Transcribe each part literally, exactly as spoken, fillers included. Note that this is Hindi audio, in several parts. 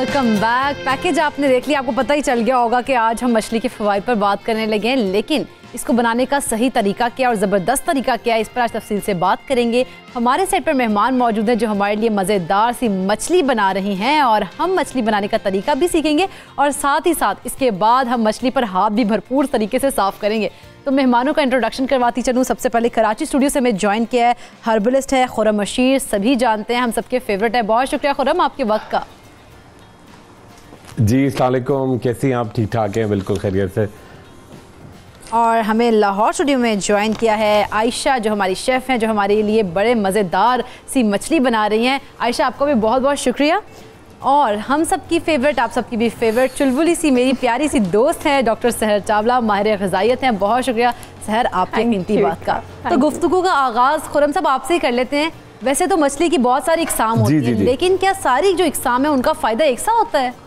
Welcome back. पैकेज आपने देख लिया, आपको पता ही चल गया होगा कि आज हम मछली के फ़वाइद पर बात करने लगे हैं, लेकिन इसको बनाने का सही तरीका क्या और ज़बरदस्त तरीका क्या है, इस पर आज तफसील से बात करेंगे। हमारे सेट पर मेहमान मौजूद हैं जो हमारे लिए मज़ेदार सी मछली बना रही हैं और हम मछली बनाने का तरीका भी सीखेंगे और साथ ही साथ इसके बाद हम मछली पर हाथ भी भरपूर तरीके से साफ़ करेंगे। तो मेहमानों का इंट्रोडक्शन करवाती चलूँ। सबसे पहले कराची स्टूडियो से मैं ज्वाइन किया है हर्बलिस्ट है खुरम, सभी जानते हैं, हम सबके फेवरेट है। बहुत शुक्रिया खुरम आपके वक्त का। जी अस्सलाम वालेकुम, कैसी हैं आप? ठीक ठाक हैं? बिल्कुल खैरियत से। और हमें लाहौर स्टूडियो में ज्वाइन किया है आयशा, जो हमारी शेफ़ हैं, जो हमारे लिए बड़े मज़ेदार सी मछली बना रही हैं। आयशा आपको भी बहुत बहुत शुक्रिया। और हम सब की फेवरेट, आप सबकी भी फेवरेट चुलबुली सी मेरी प्यारी सी दोस्त हैं डॉक्टर सहर चावला, माहिर ग़िज़ाइयत हैं। बहुत शुक्रिया सहर आपके कीमती बात का। तो गुफ्तगू का आगाज़ खुरम साहब आपसे ही कर लेते हैं। वैसे तो मछली की बहुत सारी इक़साम होती हैं, लेकिन क्या सारी जो इक़साम है उनका फ़ायदा एक सा होता है?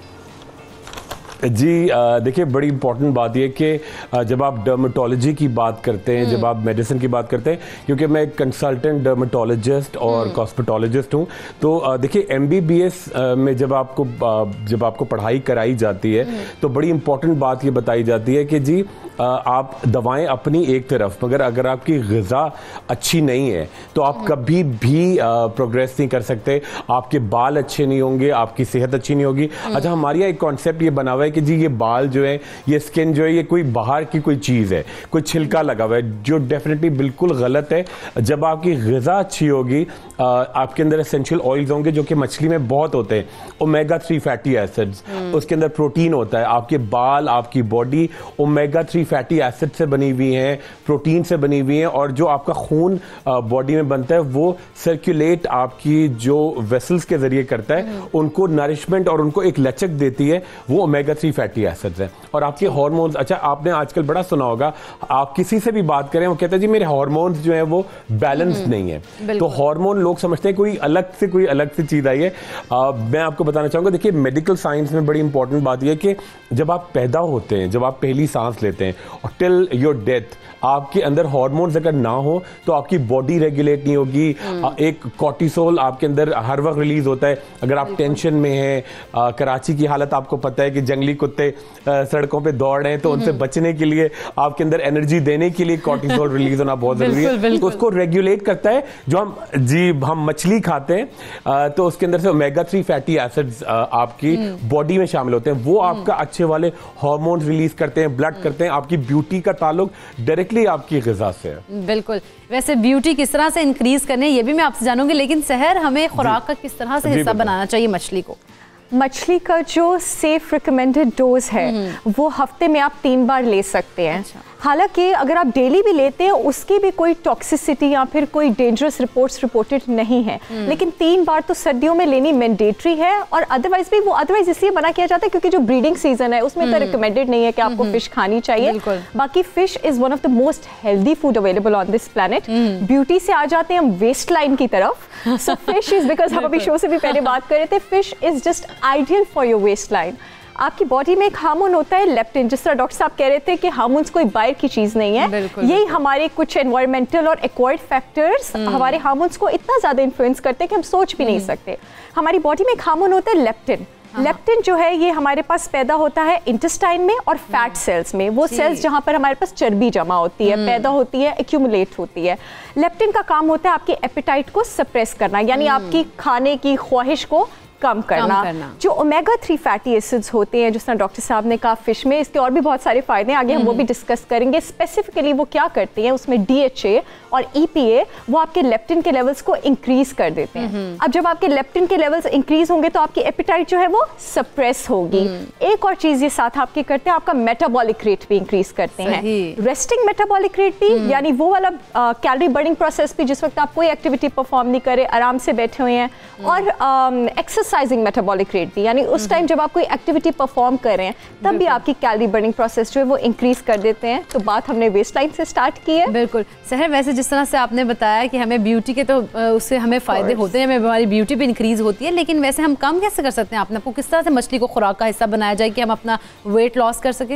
जी देखिए, बड़ी इंपॉर्टेंट बात यह कि जब आप डर्मेटोलॉजी की बात करते हैं, जब आप मेडिसिन की बात करते हैं, क्योंकि मैं एक कंसल्टेंट डर्मेटोलॉजिस्ट और कॉस्मेटोलॉजिस्ट हूं, तो देखिए एमबीबीएस में जब आपको जब आपको पढ़ाई कराई जाती है तो बड़ी इंपॉर्टेंट बात ये बताई जाती है कि जी आप दवाएं अपनी एक तरफ, मगर अगर आपकी ग़िज़ा अच्छी नहीं है तो आप कभी भी प्रोग्रेस नहीं कर सकते, आपके बाल अच्छे नहीं होंगे, आपकी सेहत अच्छी नहीं होगी। अच्छा, हमारे यहाँ एक कॉन्सेप्ट ये बना हुआ है कि जी ये बाल जो है, ये स्किन जो है, ये कोई बाहर की कोई चीज़ है, कोई छिलका लगा हुआ है, जो डेफिनेटली बिल्कुल गलत है। जब आपकी ग़िज़ा अच्छी होगी, आपके अंदर एसेंशियल ऑयल्स होंगे जो कि मछली में बहुत होते हैं, ओमेगा थ्री फैटी एसिड्स, उसके अंदर प्रोटीन होता है। आपके बाल, आपकी body omega three fatty acid से बनी हुई है, प्रोटीन से बनी हुई है, और जो आपका खून बॉडी में बनता है वो सर्कुलेट आपकी जो वेसल्स के जरिए करता है, उनको नरिशमेंट और उनको एक लचक देती है, वो ओमेगा थ्री फैटी एसिड्स हैं। और आपके हार्मोन्स, अच्छा आपने आजकल बड़ा सुना होगा, आप किसी से भी बात करें वो कहते हैं जी मेरे हार्मोन्स जो हैं वो बैलेंस नहीं है। तो हार्मोन लोग समझते हैं कोई अलग से कोई अलग से चीज़ आई है। आ, मैं आपको बताना चाहूँगा, देखिए मेडिकल साइंस में बड़ी इंपॉर्टेंट बात यह है कि जब आप पैदा होते हैं, जब आप पहली सांस लेते हैं और टिल योर डेथ, आपके अंदर हार्मोन्स अगर ना हो तो आपकी बॉडी रेगुलेट नहीं होगी। एक कॉर्टिसोल आपके अंदर हर वक्त रिलीज होता है अगर आप टेंशन में हैं। कराची की हालत आपको पता है कि जंगली कुत्ते सड़कों पे दौड़ रहे हैं, तो उनसे बचने के लिए आपके अंदर एनर्जी देने के लिए कॉर्टिसोल रिलीज होना बहुत जरूरी है। तो उसको रेगुलेट करता है। जो हम जी हम मछली खाते हैं तो उसके अंदर से ओमेगा थ्री फैटी एसिड्स आपकी बॉडी में शामिल होते हैं, वो आपका अच्छे वाले हार्मोन्स रिलीज करते हैं, ब्लड करते हैं। आपकी ब्यूटी का ताल्लुक डायरेक्टली आपकी ग़िज़ा से है। बिल्कुल। वैसे ब्यूटी किस तरह से इंक्रीज करने, ये भी मैं आपसे जानूंगी, लेकिन सहर हमें खुराक का किस तरह से हिस्सा बनाना चाहिए मछली को? मछली का जो सेफ रिकमेंडेड डोज है वो हफ्ते में आप तीन बार ले सकते हैं। अच्छा। हालांकि अगर आप डेली भी लेते हैं उसकी भी कोई टॉक्सिसिटी या फिर कोई डेंजरस रिपोर्ट्स रिपोर्टेड नहीं है, लेकिन तीन बार तो सर्दियों में लेनी मैंडेटरी है। और अदरवाइज भी वो अदरवाइज इसलिए मना किया जाता है क्योंकि जो ब्रीडिंग सीजन है उसमें तो रिकमेंडेड नहीं है कि आपको फिश खानी चाहिए। बाकी fish is one of the most healthy food available on this planet. Beauty से आ जाते हैं हम वेस्ट लाइन की तरफ। सो फिश इज, बिकॉज हम अभी शो से भी पहले बात कर रहे थे, fish is just ideal for your waistline. आपकी बॉडी में एक हार्मोन होता है लेप्टिन, जिस तरह डॉक्टर साहब कह रहे थे कि हार्मोन्स कोई बाहर की चीज नहीं है, यही हमारे कुछ एनवायरमेंटल और एक्वायर्ड फैक्टर्स हमारे हार्मोन्स को इतना ज्यादा इन्फ्लुएंस करते हैं कि हम सोच भी नहीं सकते। हमारी बॉडी में एक हार्मोन होता है लेप्टिन। लेप्टिन जो है ये हमारे पास पैदा होता है इंटेस्टाइन में और फैट सेल्स में, वो सेल्स जहां पर हमारे पास चर्बी जमा होती है, पैदा होती है, एक्यूमुलेट होती है। लेप्टिन का काम होता है आपकी एपेटाइट को सप्रेस करना, यानी आपकी खाने की ख्वाहिश को कम करना, कम करना। जो ओमेगा थ्री फैटी एसिड्स होते हैं, जिस तरह डॉक्टर साहब ने कहा फिश में, इसके और भी बहुत सारे फायदे हैं, आगे हम वो भी डिस्कस करेंगे। स्पेसिफिकली वो क्या करते हैं, उसमें डीएचए और ईपीए वो आपके लेप्टिन के लेवल्स को इंक्रीज कर देते हैं। अब जब आपके लेप्टिन के लेवल्स इंक्रीज होंगे तो आपकी एपेटाइट जो है वो सप्रेस होगी। एक और चीज ये साथ आपके करते हैं, आपका मेटाबॉलिक रेट भी इंक्रीज करते हैं। रेस्टिंग मेटाबॉलिक रेट भी, यानी वो वाला कैलोरी बर्निंग प्रोसेस भी जिस वक्त आप कोई एक्टिविटी परफॉर्म नहीं करे, आराम से बैठे हुए हैं, और एक्सरसाइज एक्सरसाइजिंग मेटाबॉलिक रेट भी, यानी उस टाइम जब आप कोई एक्टिविटी परफॉर्म कर रहे हैं तब भी आपकी कैलोरी बर्निंग प्रोसेस जो है वो इंक्रीज कर देते हैं। तो बात हमने वेस्ट लाइन से स्टार्ट की है। बिल्कुल सहर, वैसे जिस तरह से आपने बताया कि हमें ब्यूटी के तो उससे हमें फायदे होते हैं, हमें हमारी ब्यूटी भी इंक्रीज होती है, लेकिन वैसे हम कम कैसे कर सकते हैं? आपने आपको किस तरह से मछली को खुराक का हिस्सा बनाया जाए कि हम अपना वेट लॉस कर सकें?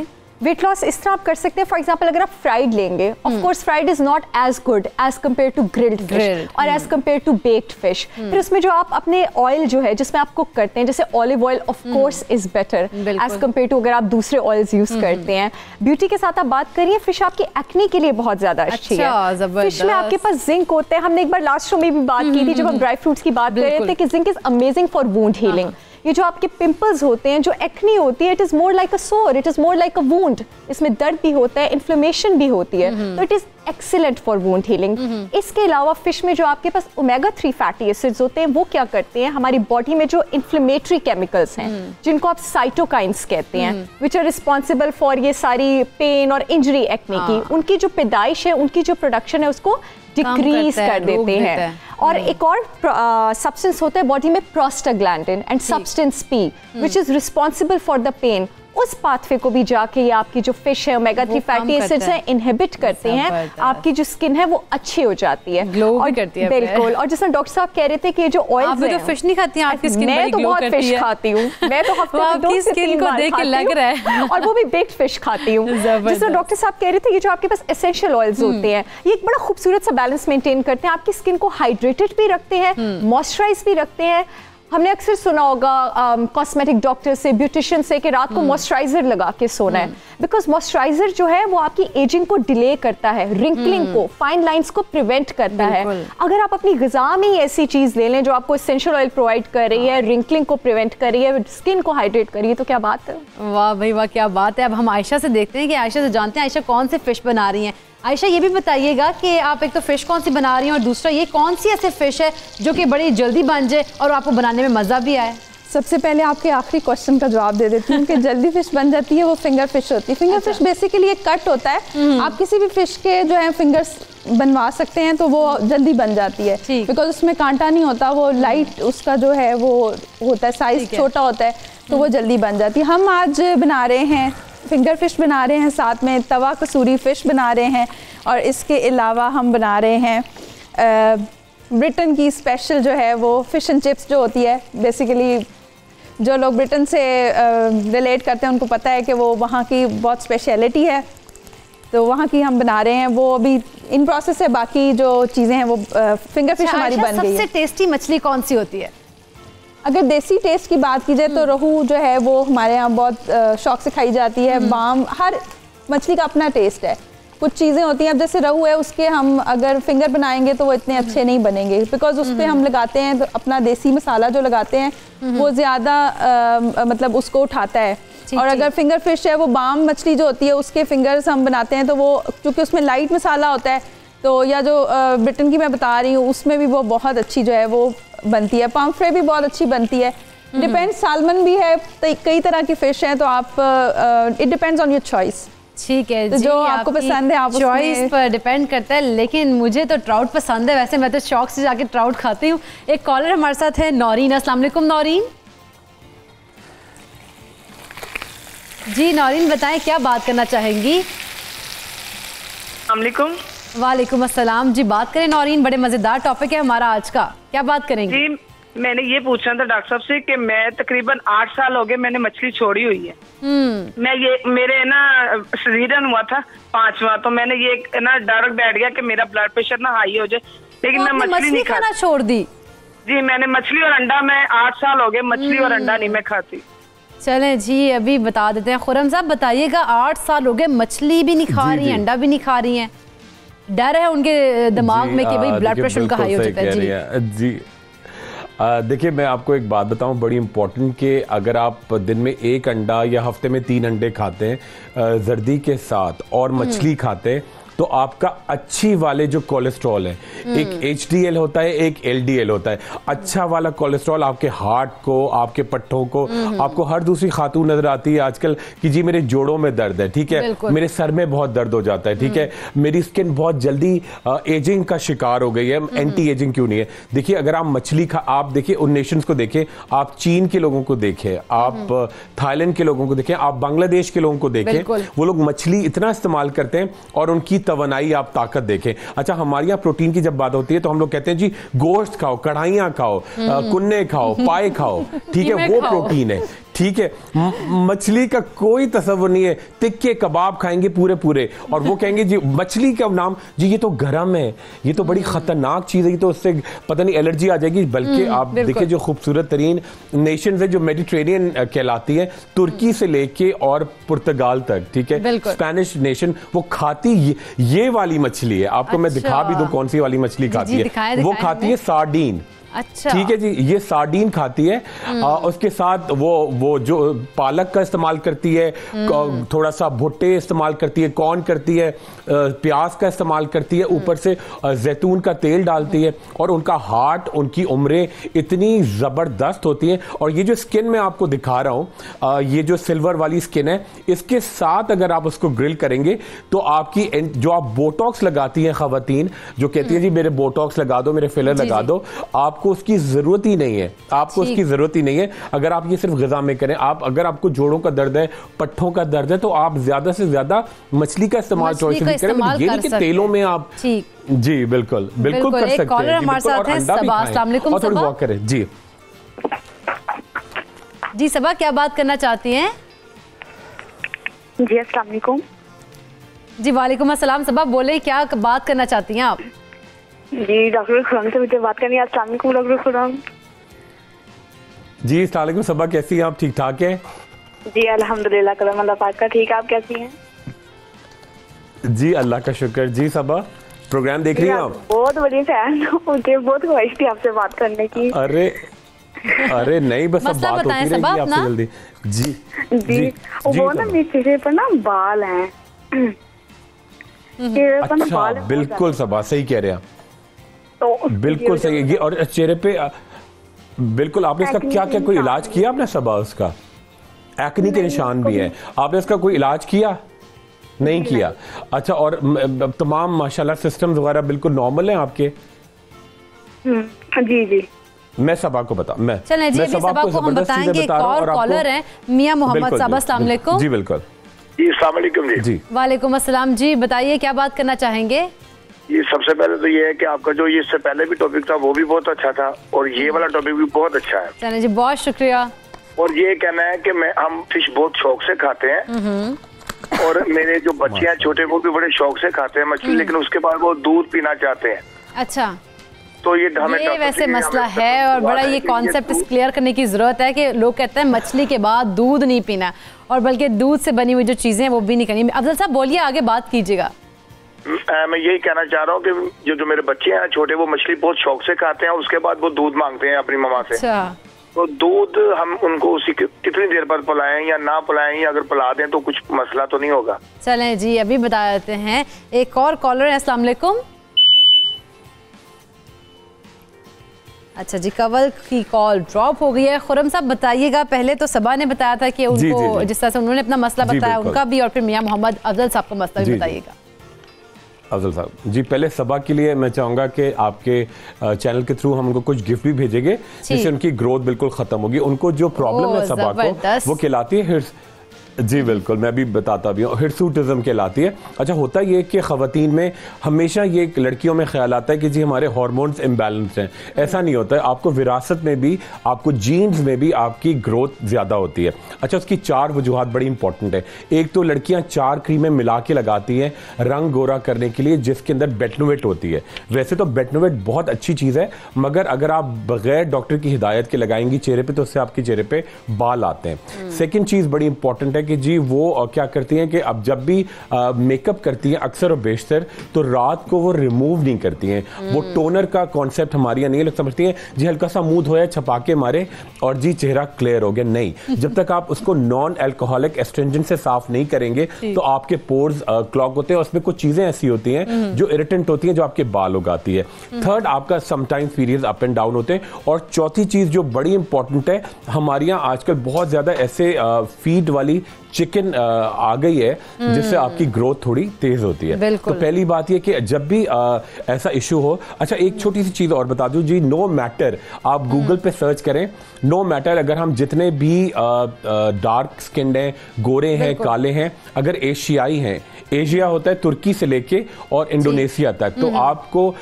वेट लॉस इस तरह आप कर सकते हैं, फॉर एग्जांपल अगर आप फ्राइड लेंगे, of course fried is not as good as compare to grilled fish और as compare to baked fish. फिर उसमें जो आप अपने ऑयल जो है जिसमें आप कुक करते हैं, जैसे olive oil of course is better as compare to अगर आप दूसरे ऑयल्स यूज करते हैं। ब्यूटी के साथ आप बात करिए, फिश आपकी एक्ने के लिए बहुत ज्यादा अच्छी है। फिश में आपके पास जिंक होते हैं, हमने एक बार लास्ट शो में भी बात की थी जब हम ड्राई फ्रूट्स की बात कर रहे थे कि zinc is amazing for wound healing. ये जो आपके पिंपल्स होते हैं, जो एक्ने होती है, it is more like a sore, it is more like a wound, इसमें दर्द भी होता है, इन्फ्लेमेशन भी होती है, तो it is excellent for wound healing. इसके अलावा फिश में जो आपके पास ओमेगा थ्री फैटी एसिड्स होते हैं, वो क्या करते हैं, हमारी बॉडी में जो इन्फ्लेमेटरी केमिकल्स हैं जिनको आप साइटोकाइंस कहते हैं, विच आर रिस्पॉन्सिबल फॉर ये सारी पेन और इंजरी एक्ने की, उनकी जो पैदाइश है, उनकी जो प्रोडक्शन है, उसको डिक्रीज कर देते हैं। और एक और सब्सटेंस होता है बॉडी में, prostaglandin and substance P, which is responsible for the pain. उस पाथवे को भी जाके ये आपकी जो फिश है ओमेगा थ्री फैटी एसिड्स हैं इनहिबिट करते हैं, आपकी जो स्किन है वो अच्छी हो जाती है, ग्लो भी करती है। बिल्कुल। और जिसमें डॉक्टर साहब कह रहे थे कि ये जो ऑयल आप तो फिश नहीं खाती हैं, आपकी स्किन मैं तो बहुत फिश खाती हूँ, मैं तो हफ्ते में दो से तीन बार देख के लग रहा है, और वो भी बेक्ड फिश खाती हूँ। जिसमें डॉक्टर साहब कह रहे थे ये जो आपके पास एसेंशियल ऑयल्स होते हैं, ये एक बड़ा खूबसूरत सा बैलेंस मेंटेन करते हैं, आपकी स्किन को हाइड्रेटेड भी रखते हैं, मॉइस्चराइज भी रखते हैं। हमने अक्सर सुना होगा कॉस्मेटिक डॉक्टर से, ब्यूटिशियन से कि रात को मॉइस्चराइजर लगा के सोना है, बिकॉज मॉइस्चराइजर जो है वो आपकी एजिंग को डिले करता है, रिंकलिंग को, फाइन लाइंस को प्रिवेंट करता है। अगर आप अपनी ग़िज़ा में ही ऐसी चीज ले लें जो आपको एसेंशियल ऑयल प्रोवाइड कर रही है, रिंकलिंग को प्रिवेंट कर रही है, स्किन को हाइड्रेट कर रही है, तो क्या बात है। वाह भाई वाह, क्या बात है। अब हम आयशा से देखते हैं कि आयशा से जानते हैं आयशा कौन से फिश बना रही हैं। आयशा ये भी बताइएगा कि आप एक तो फिश कौन सी बना रही हैं और दूसरा ये कौन सी ऐसे फिश है जो कि बड़ी जल्दी बन जाए और आपको बनाने में मज़ा भी आए। सबसे पहले आपके आखिरी क्वेश्चन का जवाब दे देती हूँ कि जल्दी फिश बन जाती है, वो फिंगर फिश होती है। फिंगर फिश बेसिकली एक कट होता है, आप किसी भी फिश के जो है फिंगर्स बनवा सकते हैं तो वो जल्दी बन जाती है, बिकॉज उसमें कांटा नहीं होता, वो लाइट उसका जो है वो होता है, साइज छोटा होता है, तो वो जल्दी बन जाती है। हम आज बना रहे हैं फिंगर फिश बना रहे हैं, साथ में तवा कसूरी फिश बना रहे हैं, और इसके अलावा हम बना रहे हैं ब्रिटेन की स्पेशल जो है वो फिश एंड चिप्स जो होती है। बेसिकली जो लोग ब्रिटेन से रिलेट करते हैं उनको पता है कि वो वहाँ की बहुत स्पेशलिटी है, तो वहाँ की हम बना रहे हैं, वो अभी इन प्रोसेस है। बाकी जो चीज़ें हैं वो फिंगर फिश हमारी बन गई है। सबसे टेस्टी मछली कौन सी होती है? अगर देसी टेस्ट की बात की जाए तो रोहू जो है वो हमारे यहाँ बहुत शौक से खाई जाती है। बाम, हर मछली का अपना टेस्ट है। कुछ चीज़ें होती हैं, अब जैसे रोहू है उसके हम अगर फिंगर बनाएंगे तो वो इतने अच्छे नहीं बनेंगे, बिकॉज उस पर हम लगाते हैं तो अपना देसी मसाला जो लगाते हैं वो ज़्यादा मतलब उसको उठाता है। और अगर फिंगर फिश है वो बाम मछली जो होती है उसके फिंगर्स हम बनाते हैं तो वो क्योंकि उसमें लाइट मसाला होता है, तो या जो ब्रिटेन की मैं बता रही हूँ उसमें भी वो बहुत अच्छी जो है वो बनती है। पाम्फ्रे भी बहुत अच्छी बनती है। डिपेंड, सालमन भी है, कई तरह की फिश हैं, तो आप it depends on your choice. ठीक है, तो जो आपको पसंद है आप चॉइस पर डिपेंड करता है, लेकिन मुझे तो ट्राउट पसंद है। वैसे मैं तो शौक से जाके ट्राउट खाती हूँ। एक कॉलर हमारे साथ है नौरीन। अस्सलाम वालेकुम नौरीन। जी नौरीन बताएं क्या बात करना चाहेंगी? अस्सलाम वालेकुम। वालेकुम अस्सलाम। जी बात करें नौरीन, बड़े मजेदार टॉपिक है हमारा आज का, क्या बात करेंगे? जी मैंने ये पूछना था डॉक्टर साहब से कि मैं तकरीबन आठ साल हो गए मैंने मछली छोड़ी हुई है। मैं ये मेरे ना सीजन हुआ था पांचवा, तो मैंने ये ना डर बैठ गया कि मेरा ब्लड प्रेशर ना हाई हो जाए, लेकिन मैं मछली, मछली नहीं खाना छोड़ दी। जी मैंने मछली और अंडा, मैं आठ साल हो गए मछली और अंडा नहीं मैं खाती। चलें जी अभी बता देते हैं। खुरम साहब बताइएगा, आठ साल हो गए मछली भी नहीं खा रही हैं, अंडा भी नहीं खा रही हैं, डर है उनके दिमाग में कि भाई ब्लड प्रेशर उनका हाई हो जाता है। जी जी देखिए मैं आपको एक बात बताऊं बड़ी इंपॉर्टेंट, कि अगर आप दिन में एक अंडा या हफ्ते में तीन अंडे खाते हैं जर्दी के साथ और मछली खाते हैं तो आपका अच्छी वाले जो कोलेस्ट्रॉल है, एक एच डी एल होता है, एक एल डी एल होता है। अच्छा वाला कोलेस्ट्रॉल आपके हार्ट को, आपके पट्टों को, आपको हर दूसरी खातून नजर आती है आजकल कि जी मेरे जोड़ों में दर्द है, ठीक है, मेरे सर में बहुत दर्द हो जाता है, ठीक है, मेरी स्किन बहुत जल्दी एजिंग का शिकार हो गई है। एंटी एजिंग क्यों नहीं है? देखिए अगर आप मछली खा, आप देखिए उन नेशंस को देखें, आप चीन के लोगों को देखें, आप थाईलैंड के लोगों को देखें, आप बांग्लादेश के लोगों को देखें, वो लोग मछली इतना इस्तेमाल करते हैं और उनकी तवानाई आप ताकत देखें। अच्छा हमारे यहाँ प्रोटीन की जब बात होती है तो हम लोग कहते हैं जी गोश्त खाओ, कढ़ाइयाँ खाओ, कुन्ने खाओ, पाए खाओ, ठीक है, वो प्रोटीन है। ठीक है, मछली का कोई तस्वर नहीं है, तिक्के कबाब खाएंगे पूरे पूरे और वो कहेंगे जी मछली का नाम, जी ये तो गरम है, ये तो बड़ी खतरनाक चीज है, ये तो उससे पता नहीं एलर्जी आ जाएगी। बल्कि आप देखिए जो खूबसूरत तरीन नेशन है जो मेडिटेरेनियन कहलाती है, तुर्की से लेके और पुर्तगाल तक, ठीक है, स्पेनिश नेशन, वो खाती ये, ये वाली मछली है। आपको मैं दिखा भी दूं कौन सी वाली मछली खाती है, वो खाती है सार्डीन। अच्छा, ठीक है जी, ये सार्डीन खाती है। आ, उसके साथ वो वो जो पालक का इस्तेमाल करती है, थोड़ा सा भुट्टे इस्तेमाल करती है, कॉर्न करती है, प्याज का इस्तेमाल करती है, ऊपर से जैतून का तेल डालती है और उनका हार्ट, उनकी उम्रें इतनी ज़बरदस्त होती हैं। और ये जो स्किन मैं आपको दिखा रहा हूँ, ये जो सिल्वर वाली स्किन है, इसके साथ अगर आप उसको ग्रिल करेंगे तो आपकी जो आप बोटॉक्स लगाती हैं खवातीन, जो कहती है जी मेरे बोटॉक्स लगा दो, मेरे फिलर लगा दो, आप आपको उसकी जरूरत ही नहीं है, आपको उसकी जरूरत ही नहीं है। अगर आप ये सिर्फ ग़िज़ा में करें, आप अगर आपको जोड़ों का दर्द है, पट्ठों का दर्द है, तो आप ज्यादा से ज्यादा मछली का इस्तेमाल चॉइस करें। ये नहीं कि तेलों में आप, जी बिल्कुल बिल्कुल कर सकते हैं। कॉलर हमारे साथ हैं सबा, अस्सलाम वालेकुम सबा। वॉक करें जी जी सबा, क्या बात करना चाहती हैं? जी अस्सलाम वालेकुम। जी वालेकुम अस्सलाम सबा, बोले क्या बात करना चाहती हैं आप? जी डॉक्टर खुराम से मुझे बात करनी है। अस्सलाम वालेकुम डॉक्टर खुराम। जी अस्सलाम वालेकुम सबा, कैसी हैं आप? ठीक ठाक हैं? जी अल्हम्दुलिल्लाह, करम अल्लाह पाक का। ठीक है, आप कैसी हैं? जी अल्लाह का शुक्र। जी सबा, प्रोग्राम देख रही हैं आप? बहुत बड़ी फैन, मुझे बहुत ख्वाहिश थी आपसे बात करने की। अरे अरे नहीं, बस अब बात होती रहेगी आपसे जल्दी। जी जी वो ना मेरे चेहरे पर ना बाल हैं। अच्छा, बिल्कुल सबा सही कह रहे हैं, तो बिल्कुल सही है। और चेहरे पे बिल्कुल, आपने इसका क्या क्या कोई इलाज किया आपने सबा? उसका एक्नी के निशान भी है, आपने इसका कोई इलाज किया? नहीं किया। अच्छा, और तमाम माशाल्लाह सिस्टम्स वगैरह बिल्कुल नॉर्मल हैं आपके? जी जी, मैं सबा को बता मैं चलें जी, अभी सबा को हम बताएंगे। एक और कॉलर है मियां मोहम्मद सबा, अस्सलाम वालेकुम। जी बिल्कुल। जी अस्सलाम वालेकुम। जी जी वालेकुम अस्सलाम। जी बताइए क्या बात करना चाहेंगे? ये सबसे पहले तो ये है कि आपका जो ये इससे पहले भी टॉपिक था वो भी बहुत अच्छा था और ये वाला टॉपिक भी बहुत अच्छा है। चलें जी, बहुत शुक्रिया। और ये कहना है कि मैं हम फिश बहुत शौक से खाते हैं और मेरे जो बच्चे हैं छोटे वो भी बड़े शौक से खाते हैं मछली, लेकिन उसके बाद वो दूध पीना चाहते हैं। अच्छा, तो ये ये वैसे मसला है और बड़ा ये कॉन्सेप्ट क्लियर करने की जरूरत है कि लोग कहते हैं मछली के बाद दूध नहीं पीना और बल्कि दूध से बनी हुई जो चीजें हैं वो भी नहीं करनी। अफजल साहब बोलिए, आगे बात कीजिएगा। मैं यही कहना चाह रहा हूँ कि जो जो मेरे बच्चे हैं छोटे वो मछली बहुत शौक से खाते हैं और उसके बाद वो दूध मांगते हैं अपनी मम्मा से। अच्छा, तो दूध हम उनको उसी कितनी देर पर पिलाएं या ना पिलाएं, या अगर पिला दें तो कुछ मसला तो नहीं होगा? चलें जी, अभी बता देते हैं। एक और कॉलर है, अस्सलाम वालेकुम। अच्छा जी, कवल की कॉल ड्रॉप हो गई है। खुरम साहब बताइएगा, पहले तो सबा ने बताया था कि उनको जी, जी, जी। जिस तरह से उन्होंने अपना मसला बताया उनका भी, और फिर मियां मोहम्मद अफजल साहब का मसला भी बताइएगा। अफजल साहब जी, पहले सबा के लिए मैं चाहूंगा कि आपके चैनल के थ्रू हम उनको कुछ गिफ्ट भी भेजेंगे जिससे उनकी ग्रोथ बिल्कुल खत्म होगी। उनको जो प्रॉब्लम है सबा को, वो कहलाती है हिर्स। जी बिल्कुल, मैं भी बताता भी हूँ, हिर्सूटिज्म कहलाती है। अच्छा, होता ये कि ख़वातीन में हमेशा ये लड़कियों में ख्याल आता है कि जी हमारे हार्मोन्स इम्बैलेंस हैं। ऐसा नहीं होता है, आपको विरासत में भी, आपको जीन्स में भी आपकी ग्रोथ ज़्यादा होती है। अच्छा, उसकी चार वजूहात बड़ी इंपॉर्टेंट है। एक तो लड़कियाँ चार क्रीमें मिला के लगाती हैं रंग गोरा करने के लिए, जिसके अंदर बेटनोवेट होती है। वैसे तो बेटनोवेट बहुत अच्छी चीज़ है, मगर अगर आप बगैर डॉक्टर की हिदायत के लगाएंगी चेहरे पर तो उससे आपके चेहरे पर बाल आते हैं। सेकेंड चीज़ बड़ी इंपॉर्टेंट है कि जी वो क्या करती हैं कि अब जब भी मेकअप करती हैं अक्सर और बेशतर, तो रात को वो रिमूव नहीं करती हैं। वो टोनर का कॉन्सेप्ट हमारे यहाँ नहीं समझती हैं जी, हल्का सा मूड धोया छपा के मारे और जी चेहरा क्लियर हो गया। नहीं, जब तक आप उसको नॉन अल्कोहलिक एस्ट्रिंजेंट से साफ नहीं करेंगे तो आपके पोर्स क्लॉग होते हैं, उसमें कुछ चीजें ऐसी होती हैं जो इरिटेंट होती हैं, जो आपके बाल उगाती है। थर्ड, आपका sometimes periods up and down होते हैं। और चौथी चीज जो बड़ी इंपॉर्टेंट है, हमारे यहाँ आजकल बहुत ज्यादा ऐसे फीड वाली चिकन आ गई है जिससे आपकी ग्रोथ थोड़ी तेज होती है। तो पहली बात ये कि जब भी आ, ऐसा इशू हो। अच्छा, एक छोटी सी चीज और बता दूं जी, नो मैटर, आप गूगल पे सर्च करें, नो मैटर, अगर हम जितने भी आ, आ, डार्क स्किन्ड हैं, गोरे हैं, काले हैं, अगर एशियाई हैं, एशिया होता है तुर्की से लेके और इंडोनेशिया तक, तो आपको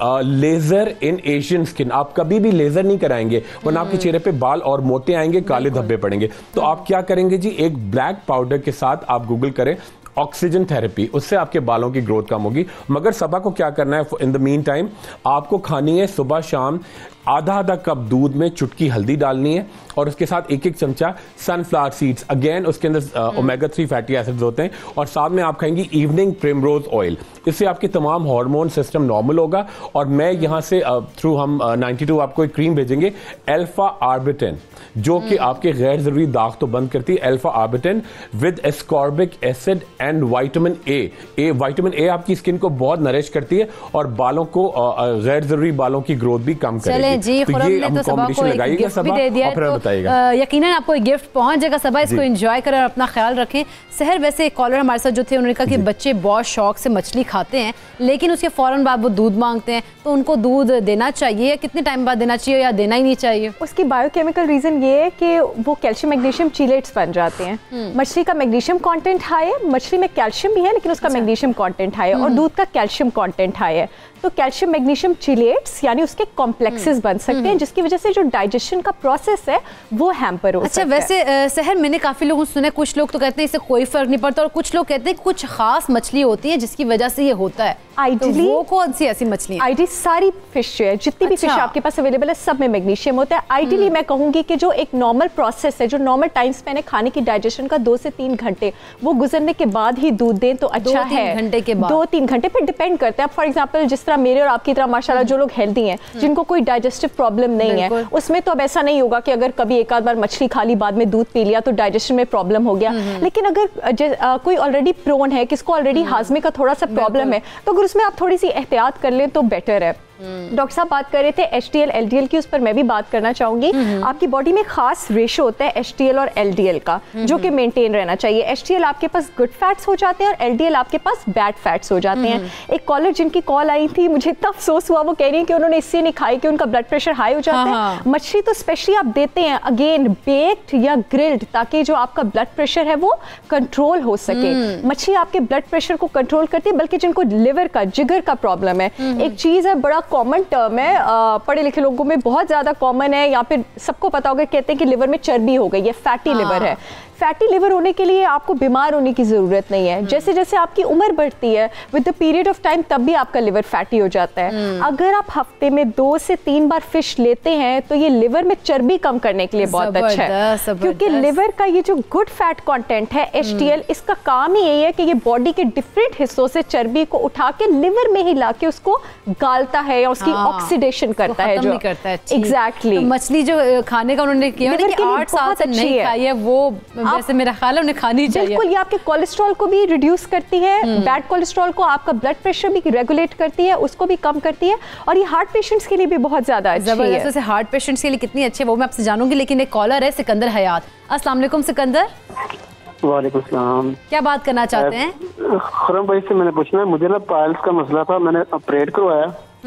लेजर इन एशियन स्किन, आप कभी भी लेजर नहीं कराएंगे वरना आपके चेहरे पे बाल और मोटे आएंगे, काले धब्बे पड़ेंगे। तो आप क्या करेंगे जी, एक ब्लैक पाउडर के साथ आप गूगल करें ऑक्सीजन थेरेपी, उससे आपके बालों की ग्रोथ कम होगी। मगर सबा को क्या करना है, इन द मीन टाइम आपको खानी है सुबह शाम आधा आधा कप दूध में चुटकी हल्दी डालनी है और उसके साथ एक एक चमचा सनफ्लावर सीड्स, अगेन उसके अंदर ओमेगा थ्री फैटी एसिड्स होते हैं, और साथ में आप खाएंगी इवनिंग प्रिमरोज ऑयल। इससे आपके तमाम हार्मोन सिस्टम नॉर्मल होगा। और मैं यहाँ से थ्रू हम नाइन्टी टू आपको एक क्रीम भेजेंगे अल्फा आर्बिटेन, जो कि आपके गैर जरूरी दाग तो बंद करती है। Alpha arbutin with ascorbic acid and vitamin A. A vitamin A आपकी स्किन को बहुत नरिश करती है और बालों को गैर जरूरी बालों की ग्रोथ भी कम करेगी। जी, खुरम ने तो सबा को एक गिफ्ट भी दे दिया है, तो यकीनन आपको एक गिफ्ट पहुंच जाएगा। सबा इसको एंजॉय करें और अपना ख्याल रखें। सहर, वैसे एक कॉलर हमारे साथ जो थे उन्होंने कहा कि बच्चे बहुत शौक से मछली खाते हैं लेकिन उसके फौरन बाद वो दूध मांगते हैं, तो उनको दूध देना चाहिए या कितने टाइम बाद देना चाहिए या देना ही नहीं चाहिए? उसकी बायोकेमिकल रीजन ये है कि वो कैल्शियम मैग्नीशियम चीलेट्स बन जाते हैं। मछली का मैग्नीशियम कंटेंट हाई है, मछली में कैल्शियम भी है लेकिन उसका मैग्नीशियम कंटेंट हाई है, और दूध का कैल्शियम कंटेंट हाई है। तो कैल्शियम मैग्नीशियम चिलेट्स यानी उसके कॉम्प्लेक्सेस बन सकते हैं, जिसकी वजह से जो डाइजेशन का प्रोसेस है वो हैम्पर हो अच्छा, सकता है। वैसे सहर, मैंने काफी लोगों से सुना है, कुछ लोग तो कहते हैं इससे कोई फर्क नहीं पड़ता और कुछ लोग कहते हैं कुछ खास मछली होती है जिसकी वजह से ये होता है। आइडियली वो कौन सी ऐसी मछली? आइडियली सारी फिश जो है, जितनी भी फिश आपके पास अवेलेबल है, सब में मैग्नीशियम होता है। आइडियली मैं कहूंगी कि जो एक नॉर्मल प्रोसेस है, जो नॉर्मल टाइम स्पेन है खाने की डाइजेशन का, दो से तीन घंटे वो गुजरने के बाद ही दूध दें तो अच्छा है। घंटे के बाद दो तीन घंटे पे डिपेंड करते हैं। फॉर एग्जाम्पल जिस तरह मेरे और आपकी तरह माशाल्लाह जो लोग हेल्दी हैं, जिनको कोई डाइजेस्टिव प्रॉब्लम नहीं है, उसमें तो अब ऐसा नहीं होगा कि अगर कभी एक आध बार मछली खा ली बाद में दूध पी लिया तो डाइजेशन में प्रॉब्लम हो गया। लेकिन अगर आ, कोई ऑलरेडी प्रोन है, किसको ऑलरेडी हाजमे का थोड़ा सा प्रॉब्लम है, तो अगर उसमें आप थोड़ी सी एहतियात कर लें तो बेटर है। डॉक्टर साहब बात कर रहे थे H D L L D L की, उस पर मैं भी बात करना चाहूंगी। आपकी बॉडी में खास रेशो होता है एच डी एल और एल डी एल का, जो कि मेंटेन रहना चाहिए। एच डी एल आपके पास गुड फैट्स हो जाते हैं और एल डी एल आपके पास बैड फैट्स हो जाते हैं। एक कॉलर जिनकी कॉल आई थी, मुझे इतना अफसोस हुआ, वो कह रही है कि उन्होंने इससे नहीं खाई कि उनका ब्लड प्रेशर हाई हो जाता हाँ, है। मछली तो स्पेशली आप देते हैं अगेन बेक्ड या ग्रिल्ड, ताकि जो आपका ब्लड प्रेशर है वो कंट्रोल हो सके। मछली आपके ब्लड प्रेशर को कंट्रोल करती है, बल्कि जिनको लिवर का, जिगर का प्रॉब्लम है, एक चीज है बड़ा कॉमन टर्म है, पढ़े लिखे लोगों में बहुत ज्यादा कॉमन है, या फिर सबको पता होगा, कहते हैं कि लिवर में चर्बी हो गई है, फैटी लिवर है। फैटी लिवर होने के लिए आपको बीमार होने की जरूरत नहीं है। जैसे जैसे आपकी उम्र बढ़ती है with the period of time, तब भी आपका लिवर फैटी हो जाता है। अगर आप हफ्ते में दो से तीन बार फिश लेते हैं तो ये लिवर में चर्बी कम करने के लिए बहुत अच्छा है, क्योंकि लिवर का ये जो गुड फैट कंटेंट है एच डी एल, इसका काम ही यही है कि ये बॉडी के डिफरेंट हिस्सों से चर्बी को उठा के लिवर में ही लाके उसको गालता है या उसकी ऑक्सीडेशन करता है, जो एग्जैक्टली मछली जो खाने का उन्होंने किया आठ साल से नहीं खाई है, वो वैसे मेरा ख्याल है उन्हें खानी चाहिए। बिल्कुल, ये आपके कोलेस्ट्रॉल को भी रिड्यूस करती है, बैड कोलेस्ट्रॉल को, आपका ब्लड प्रेशर भी रेगुलेट करती है, उसको भी कम करती है, और ये हार्ट पेशेंट्स के लिए भी बहुत ज्यादा अच्छी है। जबरदस्त, हार्ट पेशेंट्स के लिए कितनी अच्छी है वो मैं आपसे जानूंगी, लेकिन एक कॉलर है सिकंदर हयात। अस्सलाम वालेकुम सिकंदर। वालेकुम सलाम। क्या बात करना चाहते हैं? खुरम भाई से मैंने पूछना है, मुझे ना पाइल्स का मसला था, मैंने ऑपरेट करवाया,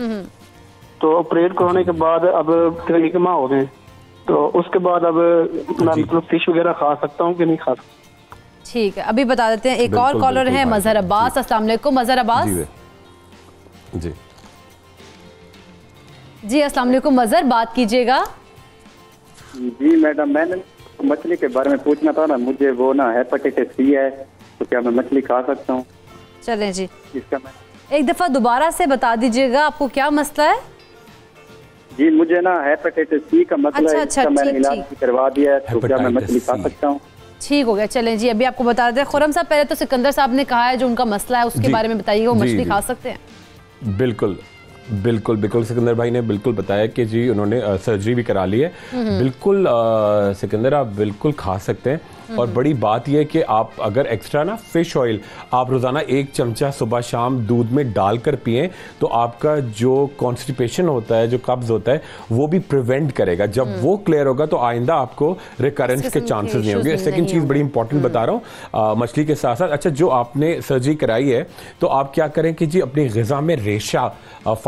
तो ऑपरेट करवाने के बाद अब क्लिनिक में हो गए, तो उसके बाद अब मैं मतलब फिश वगैरह खा सकता हूँ कि नहीं खा सकता? ठीक है, अभी बता देते हैं। एक और कॉलर है मजहर अब्बास। अस्सलाम वालेकुम मजहर अब्बास। जी जी अस्सलाम वालेकुम मजहर, बात कीजिएगा। जी मैडम, मैंने मछली के बारे में पूछना था ना, मुझे वो ना हेपेटाइटिस सी है, तो क्या मैं मछली खा सकता हूँ? चलें जी, इसका मैं एक दफा दोबारा से बता दीजिएगा आपको क्या मसला है। जी मुझे ना हेपेटाइटिस सी का मसला अच्छा, है, अच्छा, मैंने ठीक, इलाज ठीक। करवा दिया है, तो क्या मैं मछली खा सकता हूँ? ठीक हो गया, चलें जी, अभी आपको बता देते हैं। खुरम साहब, पहले तो सिकंदर साहब ने कहा है जो उनका मसला है उसके बारे में बताइए, वो मछली खा सकते हैं? बिल्कुल बिल्कुल बिल्कुल सिकंदर भाई ने बिल्कुल बताया कि जी उन्होंने सर्जरी भी करा ली है। बिल्कुल आ, सिकंदर आप बिल्कुल खा सकते हैं। और बड़ी बात यह है कि आप अगर एक्स्ट्रा ना फिश ऑयल आप रोज़ाना एक चमचा सुबह शाम दूध में डालकर पिएं तो आपका जो कॉन्स्टिपेशन होता है, जो कब्ज होता है, वो भी प्रिवेंट करेगा। जब वो क्लियर होगा तो आइंदा आपको रिकरेंस के चांसेस नहीं होंगे। सेकंड चीज़ बड़ी इंपॉर्टेंट बता रहा हूँ मछली के साथ साथ, अच्छा जो आपने सर्जरी कराई है तो आप क्या करें कि जी अपनी ग़िज़ा में रेशा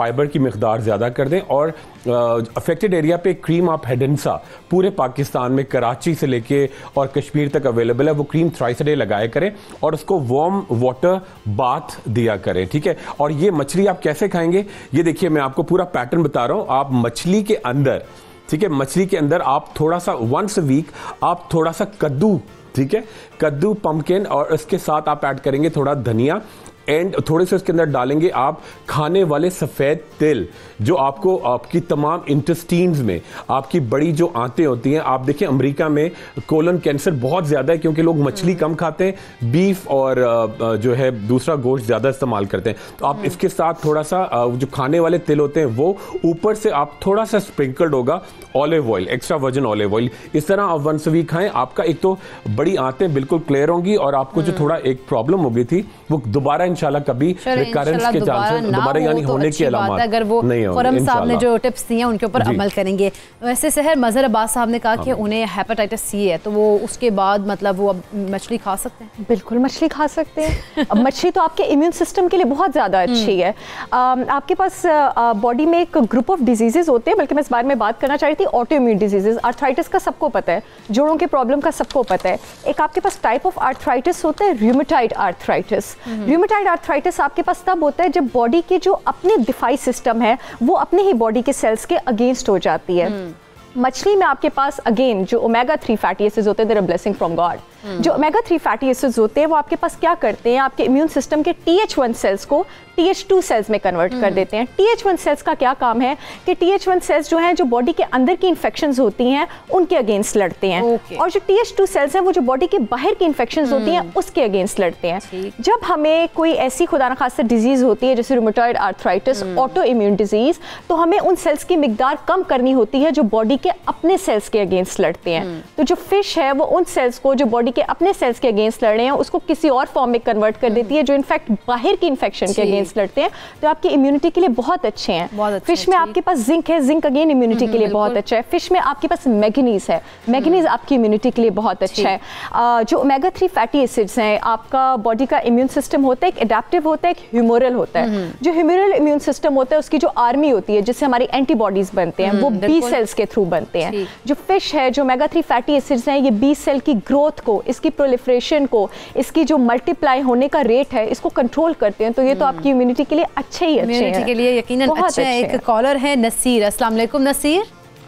फाइबर की मिकदार ज़्यादा कर दें और अफेक्टेड एरिया पे क्रीम आप हेडेंसा पूरे पाकिस्तान में कराची से लेके और कश्मीर तक अवेलेबल है, वो क्रीम थ्राइस अ डे लगाया करें और उसको वार्म वाटर बाथ दिया करें, ठीक है। और ये मछली आप कैसे खाएंगे, ये देखिए मैं आपको पूरा पैटर्न बता रहा हूँ। आप मछली के अंदर, ठीक है, मछली के अंदर आप थोड़ा सा वंस अ वीक आप थोड़ा सा कद्दू, ठीक है, कद्दू पंपकिन और इसके साथ आप ऐड करेंगे थोड़ा धनिया एंड थोड़े से उसके अंदर डालेंगे आप खाने वाले सफ़ेद तिल, जो आपको आपकी तमाम इंटेस्टीन्स में आपकी बड़ी जो आंतें होती हैं। आप देखिए अमेरिका में कोलन कैंसर बहुत ज़्यादा है क्योंकि लोग मछली कम खाते हैं, बीफ और जो है दूसरा गोश्त ज़्यादा इस्तेमाल करते हैं। तो आप इसके साथ थोड़ा सा जो खाने वाले तिल होते हैं वो ऊपर से आप थोड़ा सा स्प्रिंकल्ड होगा olive oil, extra virgin olive oil, इस तरह आप वंस अ वीक खाएं। आपका एक तो बड़ी आंतें बिल्कुल क्लियर होंगी और आपको जो थोड़ा एक प्रॉब्लम हो गई थी वो दोबारा इंशाल्लाह कभी रिकरेंस के चांसेस दोबारा यानी होने की अलामत अगर वो खुरम साहब ने जो टिप्स दिए हैं उनके ऊपर अमल करेंगे। वैसे सहर मजहर अब्बास साहब ने कहा कि उन्हें हेपेटाइटिस सी है, तो वो उसके बाद मतलब वो अब मछली खा सकते हैं? बिल्कुल मछली खा सकते हैं। अब मछली तो आपके इम्यून सिस्टम के लिए बहुत ज़्यादा अच्छी है। आपके पास बॉडी में एक ग्रुप ऑफ डिजीजेज होते हैं, बल्कि मैं इस बारे में बात करना चाह रही थी। ऑटो इम्यून डिजीजेज, आर्थराइटिस का सबको पता है, जोड़ों के प्रॉब्लम का सबको पता है। एक आपके पास टाइप ऑफ आर्थराइटिस होता है र्यूमेटॉइड आर्थराइटिस। र्यूमेटॉइड आर्थराइटिस आपके पास तब होता है जब बॉडी के जो अपने डिफाई सिस्टम है वो अपने ही बॉडी के सेल्स के अगेंस्ट हो जाती है। मछली में आपके पास अगेन जो ओमेगा थ्री फैटी एसिड्स होते हैं, they're a blessing from God. जो ओमेगा थ्री फैटी एसिड्स होते हैं वो आपके पास क्या करते हैं, आपके इम्यून सिस्टम के टी एच वन सेल्स को टी एच टू सेल्स में कन्वर्ट कर देते हैं। टी एच वन सेल्स का क्या काम है कि टी एच वन सेल्स जो हैं जो बॉडी के अंदर की इन्फेक्शंस होती हैं उनके अगेंस्ट लड़ते हैं, okay. और जो टी एच टू सेल्स हैं वो जो बॉडी के बाहर की इन्फेक्शंस होती हैं उसके अगेंस्ट लड़ते हैं। जब हमें कोई ऐसी खुदा न खास्ता डिजीज होती है जैसे rheumatoid arthritis, autoimmune disease, तो हमें उन सेल्स की मिकदार कम करनी होती है जो बॉडी के अपने सेल्स के अगेंस्ट लड़ते हैं। तो जो फिश है वो उन सेल्स को जो बॉडी के अपने सेल्स के अगेंस्ट लड़ रहे हैं उसको किसी और फॉर्म में कन्वर्ट कर देती है जो इनफैक्ट बाहर की इन्फेक्शन के अगेंस्ट लड़ते हैं, तो आपकी इम्यूनिटी के लिए बहुत अच्छे हैं। बहुत फिश में आपके पास जिंक है, जिंक अगेन इम्यूनिटी के लिए बहुत अच्छा है। फिश में आपके पास मैग्नीज है, मैग्नीज आपकी इम्यूनिटी के लिए बहुत अच्छा है। आ, जो ओमेगा थ्री फैटी एसिड्स हैं, आपका बॉडी का इम्यून सिस्टम होता है, एक एडेप्टिव होता है, एक ह्यूमोरल होता है। जो ह्यूमोरल इम्यून सिस्टम होता है उसकी जो आर्मी होती है जिससे हमारी एंटीबॉडीज बनते हैं वो बी सेल्स के थ्रू बनते हैं। जो फिश है, जो ओमेगा थ्री फैटी एसिड्स हैं, ये बी सेल की ग्रोथ को, इसकी प्रोलिफरेशन को, इसकी जो मल्टीप्लाई होने का रेट है इसको कंट्रोल करते हैं। तो ये तो आपकी इम्यूनिटी के लिए अच्छे ही अच्छे हैं, के लिए यकीनन अच्छे हैं। एक कॉलर है नसीर। अस्सलाम वालेकुम नसीर।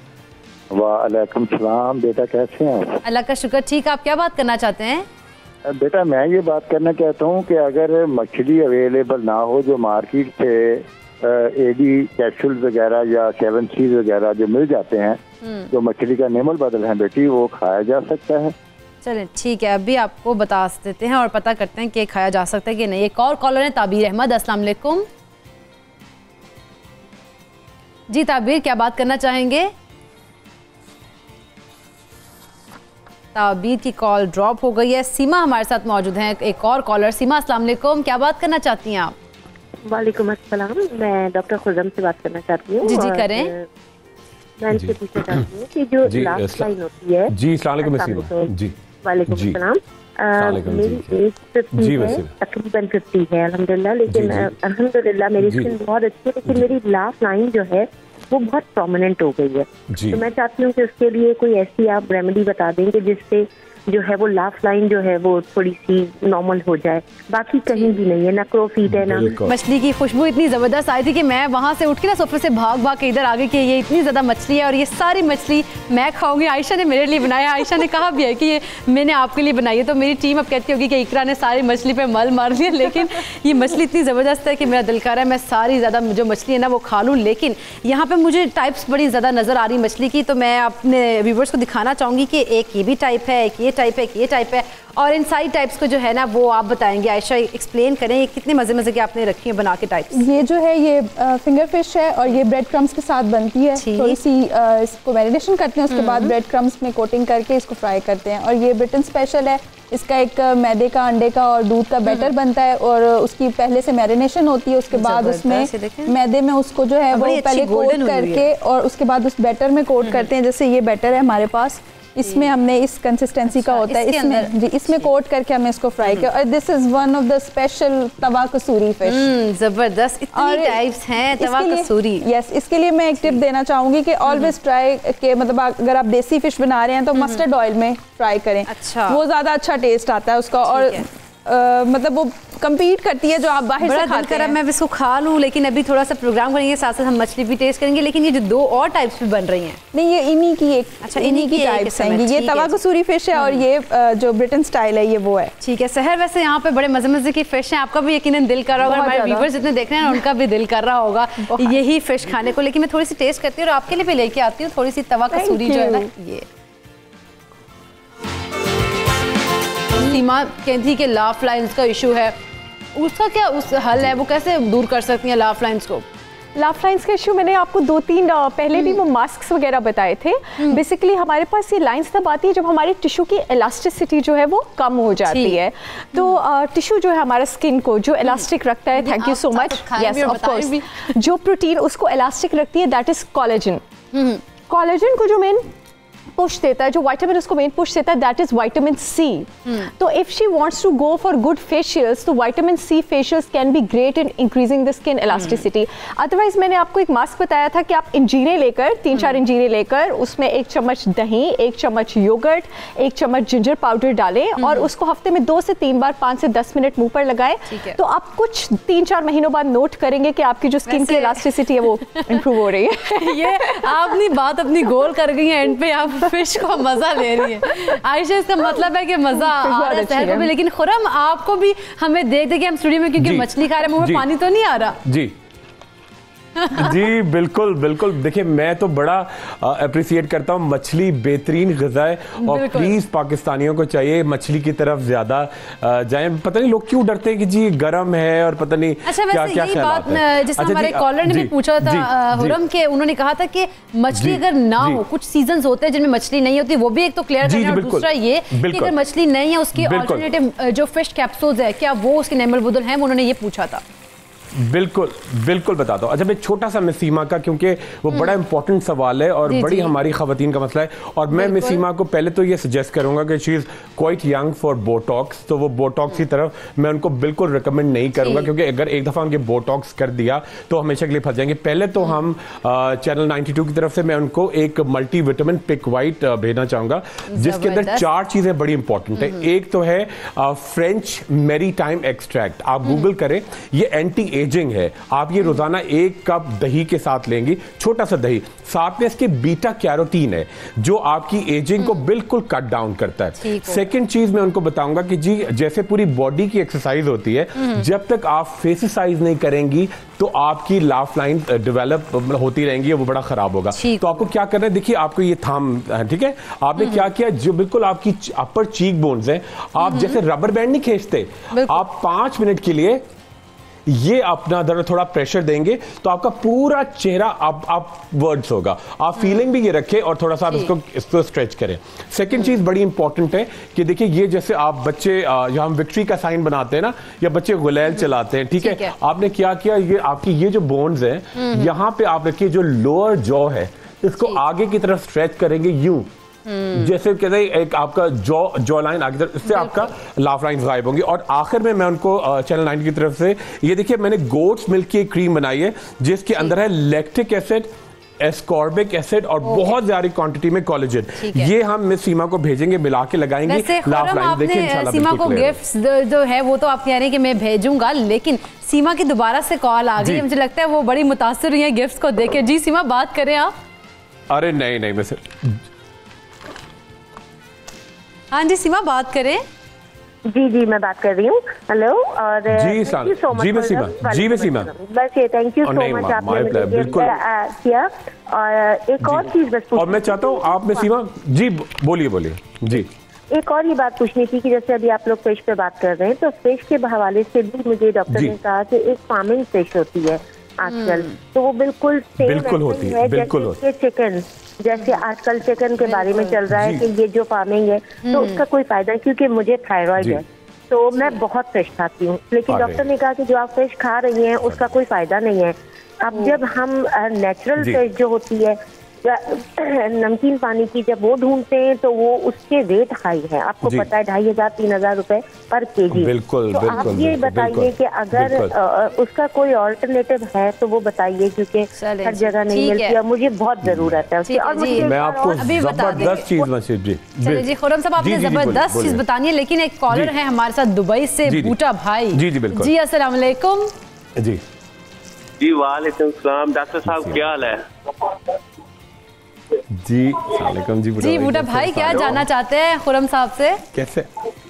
वालेकुम सलाम। बेटा कैसे हैं? अल्लाह का शुक्र, ठीक। आप क्या बात करना चाहते हैं? बेटा मैं ये बात करना चाहता हूँ कि अगर मछली अवेलेबल ना हो, जो मार्केट से एडी कैप्सूल वगैरह या सेवन सीज वगैरह जो मिल जाते हैं, जो मछली का नेमल बदल है बेटी, वो खाया जा सकता है? चलें ठीक है, अभी आपको बता देते हैं और पता करते हैं कि खाया जा सकता है कि नहीं। एक और कॉलर है ताबीर अहमद। अस्सलाम वालेकुम जी ताबीर, क्या बात करना चाहेंगे? ताबीर की कॉल ड्रॉप हो गई है। सीमा हमारे साथ मौजूद हैं, एक और कॉलर। सीमा अस्सलाम वालेकुम, क्या बात करना चाहती हैं आप? वालेकुम अस्सलाम, मैं डॉक्टर खुर्रम से बात करना चाहती हूँ। जी जी करें। मैं इनसे पूछना चाहती हूँ कि जो लास्ट लाइन होती है। जी अस्सलाम वालेकुम सीमा। जी वालेकुम अस्सलाम। मेरी एज फिफ्टी है, तकरीबन फिफ्टी है अल्हम्दुलिल्लाह, लेकिन अल्हम्दुलिल्लाह मेरी स्किन बहुत अच्छी है, लेकिन मेरी लास्ट लाइन जो है वो बहुत प्रोमिनेंट हो गई है। तो मैं चाहती हूँ कि उसके लिए कोई ऐसी आप रेमेडी बता देंगे जिससे जो है वो लास्ट लाइन जो है वो थोड़ी सी नॉर्मल हो जाए। बाकी कहीं भी नहीं है, ना क्रोफीट है ना। मछली की खुशबू इतनी ज़बरदस्त आई थी कि मैं वहाँ से उठ के ना सोफे से भाग भाग के इधर आ गई कि ये इतनी ज़्यादा मछली है और ये सारी मछली मैं खाऊंगी। आयशा ने मेरे लिए बनाया, आयशा ने कहा भी है कि ये मैंने आपके लिए बनाई है। तो मेरी टीम अब कहती होगी कि इकरा ने सारी मछली पे मल मार लिया, लेकिन ये मछली इतनी ज़बरदस्त है कि मेरा दिल कर रहा है मैं सारी ज़्यादा जो मछली है ना वो खा लूँ। लेकिन यहाँ पर मुझे टाइप्स बड़ी ज़्यादा नज़र आ रही मछली की, तो मैं अपने व्यूवर्स को दिखाना चाहूँगी कि एक ये भी टाइप है, एक ये टाइप है, एक ये टाइप है, और इन सारी टाइप्स को जो है ना वो आप बताएंगे। आयशा एक्सप्लेन करें, ये कितने मज़े मज़े के आपने रखी है बना के टाइप्स। ये जो है ये फिंगर फिश है और ये ब्रेड क्रम्स के साथ बनती है। थोड़ी सी इसको मैरिनेशन करते हैं, उसके बाद ब्रेड क्रम्स में कोटिंग करके इसको फ्राई करते हैं। और ये ब्रिटेन स्पेशल है, इसका एक मैदे का, अंडे का और दूध का बैटर बनता है और उसकी पहले से मैरिनेशन होती है। उसके बाद उसमें मैदे में उसको जो है वो पहले कोट करके और उसके बाद उस बैटर में कोट करते हैं। जैसे ये बैटर है हमारे पास, इसमें हमने इस कंसिस्टेंसी का होता है, इसमें जी इसमें कोट करके हमने इसको फ्राई किया। और this is one of the special tawa kasuri fish. जबरदस्त, इतनी टाइप्स हैं तवा कसूरी। यस, इसके लिए मैं एक टिप देना चाहूंगी कि ऑलवेज ट्राई के मतलब अगर आप देसी फिश बना रहे हैं तो मस्टर्ड ऑयल में फ्राई करें। अच्छा, वो ज्यादा अच्छा टेस्ट आता है उसका। और आ, मतलब वो कम्पीट करती है जो आप बाहर से खाते हैं। मैं इसको खा लूँ, लेकिन अभी थोड़ा सा प्रोग्राम करेंगे, साथ साथ हम मछली भी टेस्ट करेंगे। लेकिन ये जो दो और टाइप्स भी बन रही हैं, नहीं ये इन्हीं की एक अच्छा इन्हीं की टाइप्स हैं। ये तवा कसूरी फिश है और ये जो ब्रिटेन स्टाइल है ये वो है। ठीक है सहर, वैसे यहाँ पे बड़े मजे मजे की फिश है, आपका भी यकीनन दिल कर रहा होगा, हमारे व्यूअर्स जितने देख रहे हैं उनका भी दिल कर रहा होगा यही फिश खाने को। लेकिन मैं थोड़ी सी टेस्ट करती हूँ और आपके लिए भी लेके आती हूँ थोड़ी सी तवा कसूरी जो है ना। ये सीमा कहती कि लाफ लाइन्स का इशू है, उसका क्या उस हल है, वो कैसे दूर कर सकती हैं लाफ लाइन्स को? लाफ लाइन्स का इशू मैंने आपको दो तीन पहले भी वो मास्क वगैरह बताए थे। बेसिकली हमारे पास ये लाइंस तब आती है जब हमारी टिश्यू की इलास्टिसिटी जो है वो कम हो जाती है। तो टिश्यू जो है हमारा स्किन को जो इलास्टिक रखता है, thank you so much, yes of course, जो प्रोटीन उसको इलास्टिक रखती है दैट इज कोलेजन। कोलेजन को जो मेन पुश देता है, जो विटामिन उसको मेन पुश देता है दैट इज विटामिन सी। तो if she wants to go for good facials तो vitamin C facials can be great in increasing the skin elasticity. Otherwise मैंने आपको एक मास्क बताया था कि आप इंजीरे लेकर तीन चार इंजीरे लेकर उसमें एक चम्मच दही, एक चम्मच योगर्ट, एक चम्मच जिंजर पाउडर डालें और उसको हफ्ते में दो से तीन बार पाँच से दस मिनट मुंह पर लगाएं। तो आप कुछ तीन चार महीनों बाद नोट करेंगे कि आपकी जो स्किन की इलास्टिसिटी है वो इंप्रूव हो रही है। ये आपने बात अपनी गोल कर गई है, एंड पे आप फिश को मजा ले रही है। आयशा, इसका मतलब है कि मजा आ रहा है सहर को भी, लेकिन खुरम आपको भी हमें देख देख के हम स्टूडियो में क्योंकि मछली खा रहे हैं, मुंह में पानी तो नहीं आ रहा? जी जी बिल्कुल बिल्कुल। देखिए मैं तो बड़ा अप्रिशिएट करता हूँ, मछली बेहतरीन ग़िज़ा है और प्लीज पाकिस्तानियों को चाहिए मछली की तरफ ज्यादा जाएं। पता नहीं लोग क्यों डरते हैं कि जी गर्म है और पता नहीं अच्छा, क्या क्या यही बात जिस हमारे कॉलर ने भी पूछा था हुरम के, उन्होंने कहा था कि मछली अगर ना हो, कुछ सीजन होते हैं जिनमें मछली नहीं होती, वो भी एक तो क्लियर करना है। और दूसरा ये कि अगर मछली नहीं है उसकी ऑल्टरनेटिव जो फिश कैप्सूल्स है क्या वो उसके नेमल बुदल हैं, उन्होंने ये पूछा था। बिल्कुल बिल्कुल बताता हूँ। अच्छा मैं छोटा सा मिस सीमा का, क्योंकि वो बड़ा इंपॉर्टेंट सवाल है और बड़ी हमारी खवातीन का मसला है, और मैं मिस सीमा को पहले तो ये सजेस्ट करूंगा कि she is quite young for botox, तो वो बोटॉक्स की तरफ मैं उनको बिल्कुल रिकमेंड नहीं करूंगा, क्योंकि अगर एक दफ़ा उनके बोटॉक्स कर दिया तो हमेशा के लिए फंस जाएंगे। पहले तो हम चैनल नाइन्टी टू की तरफ से मैं उनको एक मल्टी विटामिन पिक वाइट भेजना चाहूँगा जिसके अंदर चार चीज़ें बड़ी इंपॉर्टेंट है। एक तो है फ्रेंच मेरी टाइम एक्सट्रैक्ट, आप गूगल करें, ये एंटी एजिंग है। आप ये रोजाना एक कप दही के साथ लेंगी, छोटा सा दही, साथ में इसके बीटा कैरोटीन है जो आपकी एजिंग को बिल्कुल कट डाउन करता है। सेकंड चीज मैं उनको बताऊंगा कि जी जैसे पूरी बॉडी की एक्सरसाइज होती है, जब तक आप फेस एक्सरसाइज नहीं करेंगी तो आपकी लाफ लाइन डेवलप होती रहेंगी, वो बड़ा खराब होगा। तो आपको क्या करना है, देखिए आपको ये थाम, ठीक है, आपने क्या किया, जो बिल्कुल आपकी अपर चीक बोन्स है, आप जैसे रबर बैंड नहीं खींचते, आप पांच मिनट के लिए ये अपना दर थोड़ा प्रेशर देंगे तो आपका पूरा चेहरा अप अपवर्ड्स होगा। आप फीलिंग भी ये रखें और थोड़ा सा आप इसको इसको स्ट्रेच करें। सेकंड चीज बड़ी इंपॉर्टेंट है कि देखिए ये जैसे आप बच्चे जो हम विक्ट्री का साइन बनाते हैं ना, या बच्चे गुलेल चलाते हैं, ठीक है, आपने क्या किया, ये आपकी ये जो बोन्स हैं यहाँ पे आप रखिए, जो लोअर जॉ है इसको आगे की तरफ स्ट्रेच करेंगे यूं, जैसे कहते हैं एक आपका जॉ जॉ लाइन आगे तरफ, इससे आपका लाफ लाइन गायब होंगी। और आखिर में मैं उनको चैनल नाइन की तरफ से ये देखिए मैंने गोट्स मिल्क की एक क्रीम बनाई है जिसके अंदर है लैक्टिक एसिड, एस्कॉर्बिक एसिड और बहुत ज्यादा क्वांटिटी में कोलेजन। ये हम मिस सीमा को भेजेंगे, मिला के लगाएंगे लाफ लाइन। देखिए इंशाल्लाह सीमा को गिफ्ट्स जो है वो तो आप कह रहे हैं कि मैं भेजूंगा, लेकिन सीमा की दोबारा से कॉल आ गई, मुझे लगता है वो बड़ी मुतासिर हुई है गिफ्ट्स को देखे। जी सीमा बात करें आप। अरे नहीं नहीं मैं हाँ जी सीमा बात करें। जी जी मैं बात कर रही हूँ। हेलो और जी थैंक यू सो मच। जी वसीमा, जी वसीमा, बस ये थैंक यू सो मच आपने मुझे किया। और एक और चीज बस और मैं चाहता हूँ आप वसीमा जी बोलिए बोलिए जी। एक और ये बात पूछनी थी कि जैसे अभी आप लोग फिश पे बात कर रहे हैं, तो फिश के हवाले से भी मुझे डॉक्टर ने कहा कि एक फार्मिंग फिश होती है आजकल, तो वो बिल्कुल सेम बिल्कुल होती है, बिल्कुल होती है चिकन, जैसे आजकल चिकन के बारे में चल रहा है कि ये जो फार्मिंग है तो उसका कोई फायदा है, क्योंकि मुझे थायराइड है तो मैं बहुत फिश खाती हूँ, लेकिन डॉक्टर ने कहा कि जो आप फिश खा रही हैं उसका कोई फायदा नहीं है। अब जब हम नेचुरल फिश जो होती है नमकीन पानी की जब वो ढूंढते हैं तो वो उसके रेट हाई है, आपको पता है ढाई हजार तीन हजार रुपए पर केजी। बिल्कुल, तो बिल्कुल, आप ये बताइए कि अगर आ, उसका कोई ऑल्टरनेटिव है तो वो बताइए, क्योंकि हर जगह नहीं मिलती और मुझे बहुत जरूरत है उसकी। और मुझे मैं आपको जबरदस्त चीज मशीद जी चलिए जी खुरम साहब आपने जबरदस्त चीज बतानी है, लेकिन एक कॉलर है हमारे साथ दुबई से, बूटा भाई। जी जी बिल्कुल जी, अस्सलाम वालेकुम। जी जी वालेकुम सलाम। डॉक्टर साहब क्या हाल है? जी सलाम जी जी बूटा भाई, क्या जानना चाहते हैं खुरम साहब से? कैसे?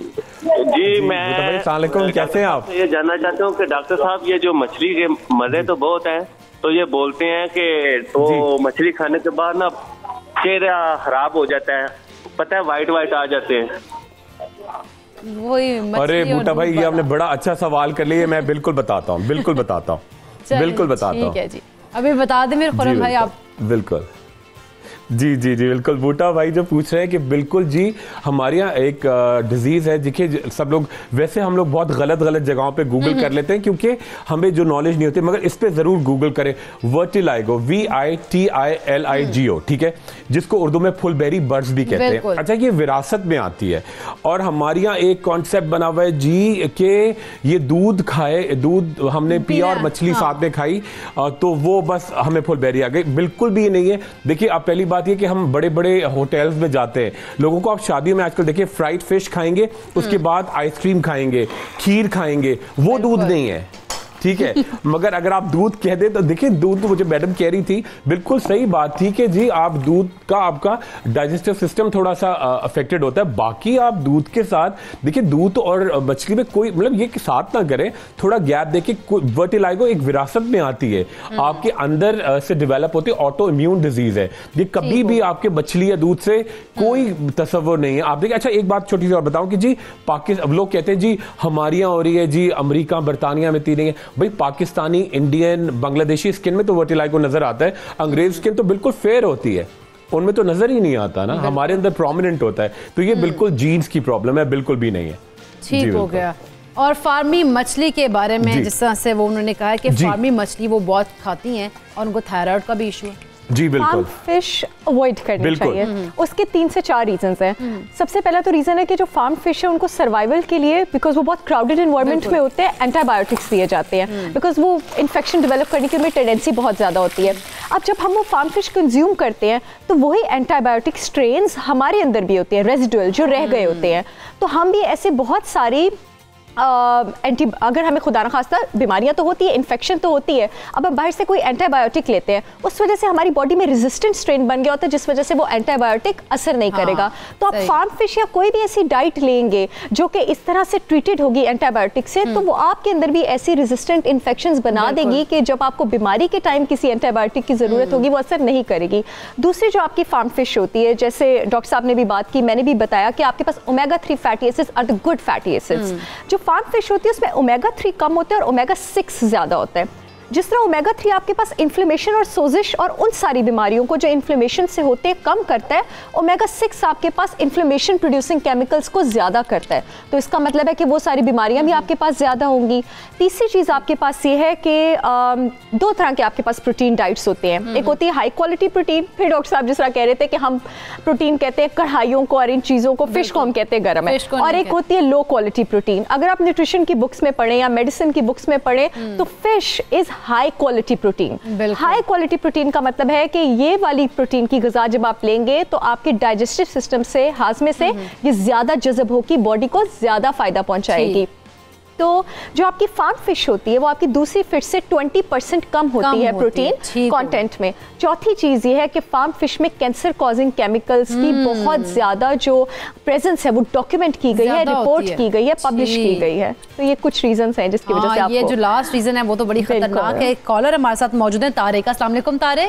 जी मैं सलाम, कैसे हैं आप? ये जानना चाहता हूँ कि डॉक्टर साहब ये जो मछली के मजे तो बहुत हैं, तो ये बोलते हैं कि तो मछली खाने के बाद ना चेहरा खराब हो जाता है, पता है वाइट वाइट आ जाते हैं। वही अरे बूटा भाई, ये आपने बड़ा अच्छा सवाल कर लिया, मैं बिल्कुल बताता हूँ, बिल्कुल बताता हूँ, बिल्कुल बताता हूँ। ठीक है जी, अभी बता दें मेरे खुरम भाई आप। बिल्कुल जी जी जी बिल्कुल। बूटा भाई जो पूछ रहे हैं कि बिल्कुल जी, हमारे यहाँ एक डिजीज है जिसके सब लोग, वैसे हम लोग बहुत गलत गलत जगहों पे गूगल कर लेते हैं क्योंकि हमें जो नॉलेज नहीं होती, मगर इस पे जरूर गूगल करें। Vitiligo, V I T I L I G O, ठीक है, जिसको उर्दू में फुलबेरी बर्ड्स भी कहते हैं। अच्छा, ये विरासत में आती है और हमारे यहाँ एक कॉन्सेप्ट बना हुआ है जी कि ये दूध खाए, दूध हमने पिया और मछली साथ में खाई तो वो बस हमें फुलबेरी आ गई। बिल्कुल भी नहीं है। देखिए, आप पहली बात ये कि हम बड़े बड़े होटल्स में जाते हैं, लोगों को आप शादियों में आजकल देखिए फ्राइड फिश खाएंगे, उसके बाद आइसक्रीम खाएंगे, खीर खाएंगे, वो दूध नहीं है, ठीक है। मगर अगर आप दूध कह दे तो देखिए, दूध तो मुझे मैडम कह रही थी, बिल्कुल सही बात थी कि जी आप दूध का, आपका डाइजेस्टिव सिस्टम थोड़ा सा अफेक्टेड होता है। बाकी आप दूध के साथ देखिए, दूध और मछली में कोई मतलब ये साथ ना करें, थोड़ा गैप देखिए। वर्टिलाइगो एक विरासत में आती है, आपके अंदर से डेवलप होती है, ऑटो इम्यून डिजीज है ये, कभी भी आपके मछली या दूध से कोई तस्वर नहीं है। आप देखिए, अच्छा एक बात छोटी सी और बताऊं कि जी पाकिस्तान, लोग कहते हैं जी हमारे यहाँ हो रही है जी, अमेरिका बरतानिया में तीन है भाई, पाकिस्तानी, इंडियन, बांग्लादेशी स्किन में तो वर्टिलाइगो नजर आता है, अंग्रेज स्किन तो बिल्कुल फेयर होती है, उनमें तो नजर ही नहीं आता ना, हमारे अंदर प्रोमिनेंट होता है। तो ये बिल्कुल जीन्स की प्रॉब्लम है, बिल्कुल भी नहीं है। ठीक हो गया। और फार्मी मछली के बारे में जिस तरह से वो उन्होंने कहा है कि फार्मी मछली वो बहुत खाती हैं और उनको थायराइड का भी इशू है। जी बिल्कुल। फार्म फिश अवॉइड करनी चाहिए। उसके तीन से चार रीजंस हैं। सबसे पहला तो रीजन है कि जो फार्म फिश है उनको सर्वाइवल के लिए, बिकॉज वो बहुत क्राउडेड एनवायरनमेंट में होते हैं, एंटीबायोटिक्स दिए जाते हैं, बिकॉज वो इन्फेक्शन डेवलप करने की उनमें टेंडेंसी बहुत ज़्यादा होती है। अब जब हम वो फार्म फिश कंज्यूम करते हैं तो वही एंटीबायोटिक स्ट्रेन्स हमारे अंदर भी होते हैं, रेजिडुअल जो रह गए होते हैं, तो हम भी ऐसे बहुत सारी एंटी uh, अगर हमें खुदा न खास्ता बीमारियां तो होती है, इन्फेक्शन तो होती है, अब हम बाहर से कोई एंटीबायोटिक लेते हैं, उस वजह से हमारी बॉडी में रेजिस्टेंट स्ट्रेन बन गया होता है, जिस वजह से वो एंटीबायोटिक असर नहीं हाँ, करेगा। तो आप फार्म फिश या कोई भी ऐसी डाइट लेंगे जो कि इस तरह से ट्रीटेड होगी एंटीबायोटिक से, तो वो आपके अंदर भी ऐसी रेजिस्टेंट इन्फेक्शंस बना देगी कि जब आपको बीमारी के टाइम किसी एंटीबायोटिक की जरूरत होगी वो असर नहीं करेगी। दूसरी जो आपकी फार्म फिश होती है, जैसे डॉक्टर साहब ने भी बात की, मैंने भी बताया कि आपके पास omega three fatty acids are the good fatty acids. जो फार्म फिश होती है उसमें ओमेगा थ्री कम होता है और ओमेगा सिक्स ज्यादा होता है। जिस तरह ओमेगा थ्री आपके पास इन्फ्लेमेशन और सोजिश और उन सारी बीमारियों को जो इन्फ्लेमेशन से होते हैं कम करता है, ओमेगा सिक्स आपके पास इन्फ्लेमेशन प्रोड्यूसिंग केमिकल्स को ज्यादा करता है, तो इसका मतलब है कि वो सारी बीमारियां भी आपके पास ज्यादा होंगी। तीसरी चीज आपके पास ये है कि दो तरह के आपके पास प्रोटीन डाइट्स होते हैं, एक होती है हाई क्वालिटी प्रोटीन, फिर डॉक्टर साहब जिस तरह कह रहे थे कि हम प्रोटीन कहते हैं कढ़ाइयों को और इन चीजों को, फिश को हम कहते हैं गर्म है, और एक होती है लो क्वालिटी प्रोटीन। अगर आप न्यूट्रिशन की बुक्स में पढ़ें या मेडिसिन की बुक्स में पढ़ें तो fish is high quality protein. High quality protein का मतलब है कि ये वाली प्रोटीन की ग़िज़ा जब आप लेंगे तो आपके डाइजेस्टिव सिस्टम से, हाजमे से ये ज्यादा जज़ब होगी, बॉडी को ज्यादा फायदा पहुंचाएगी। तो जो आपकी फार्म फिश होती है वो आपकी दूसरी फिश से बीस परसेंट कम होती कम है प्रोटीन कंटेंट में। चौथी चीज ये है कि फार्म फिश में कैंसर कॉजिंग केमिकल्स की बहुत ज्यादा जो प्रेजेंस है वो डॉक्यूमेंट की गई है, रिपोर्ट की गई है, पब्लिश की गई है। तो ये कुछ रीजंस हैं जिसकी वजह से आपको ये जो लास्ट रीजन है वो तो बड़ी खतरनाक है। कॉलर हमारे साथ मौजूद है, तारे का। अस्सलाम वालेकुम तारे।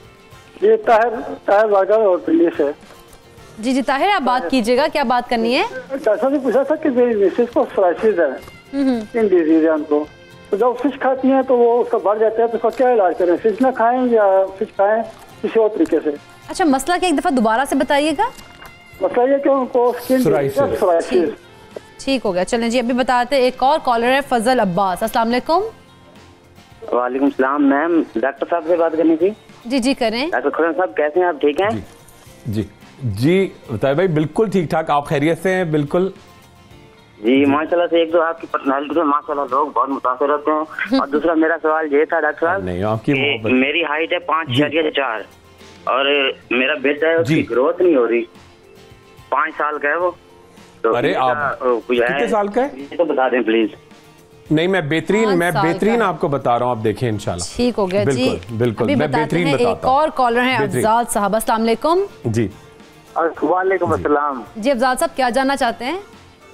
ये ताहिर ताहिर वागर और दिल्ली से। जी जी ताहिर, आप बात कीजिएगा, क्या बात करनी है? डॉक्टर साहब ने पूछा था कि मेरी मिसेज को फ्राइसिस है, इन डिजीज है उनको, तो जब फिश खाती हैं तो वो उसका बढ़ जाता है, तो उसका क्या इलाज करें? फिश ना खाएं या फिश खाएं किसी और तरीके से? अच्छा, मसला क्या एक दफा दोबारा से बताइएगा। मसला ये कि उनको स्किन फ्राइसिस। ठीक हो गया, चलें जी अभी बताते हैं। एक और कॉलर है फजल अब्बास। अस्सलाम वालेकुम। वालेकुम सलाम मैम, डॉक्टर साहब से बात करनी थी। जी जी करें। डॉक्टर खुराक साहब कैसे हैं आप, ठीक हैं? जी जी जी बताए भाई, बिल्कुल ठीक ठाक। आप खैरियत से हैं? बिल्कुल जी माशाल्लाह से। एक तो आपकी पर्सनालिटी से माशाल्लाह लोग बहुत मुतासिर होते हैं। और दूसरा मेरा सवाल ये था डॉक्टर साहब, नहीं आपकी मेरी हाइट है पाँच इशारिया चार और मेरा बेटा है उसकी ग्रोथ नहीं हो रही, पाँच साल का है वो। तो अरे आप कितने साल का है तो बता दें प्लीज। नहीं मैं बेहतरीन मैं बेहतरीन आपको बता रहा हूँ, आप देखें इंशाल्लाह ठीक हो गया। बिल्कुल जी बिल्कुल मैं बेहतरीन बताता हूँ। एक और कॉलर है अफजाल साहब, अस्सलाम वालेकुम। जी वालेकुम अस्सलाम। जी अफजाल साहब क्या जानना चाहते हैं?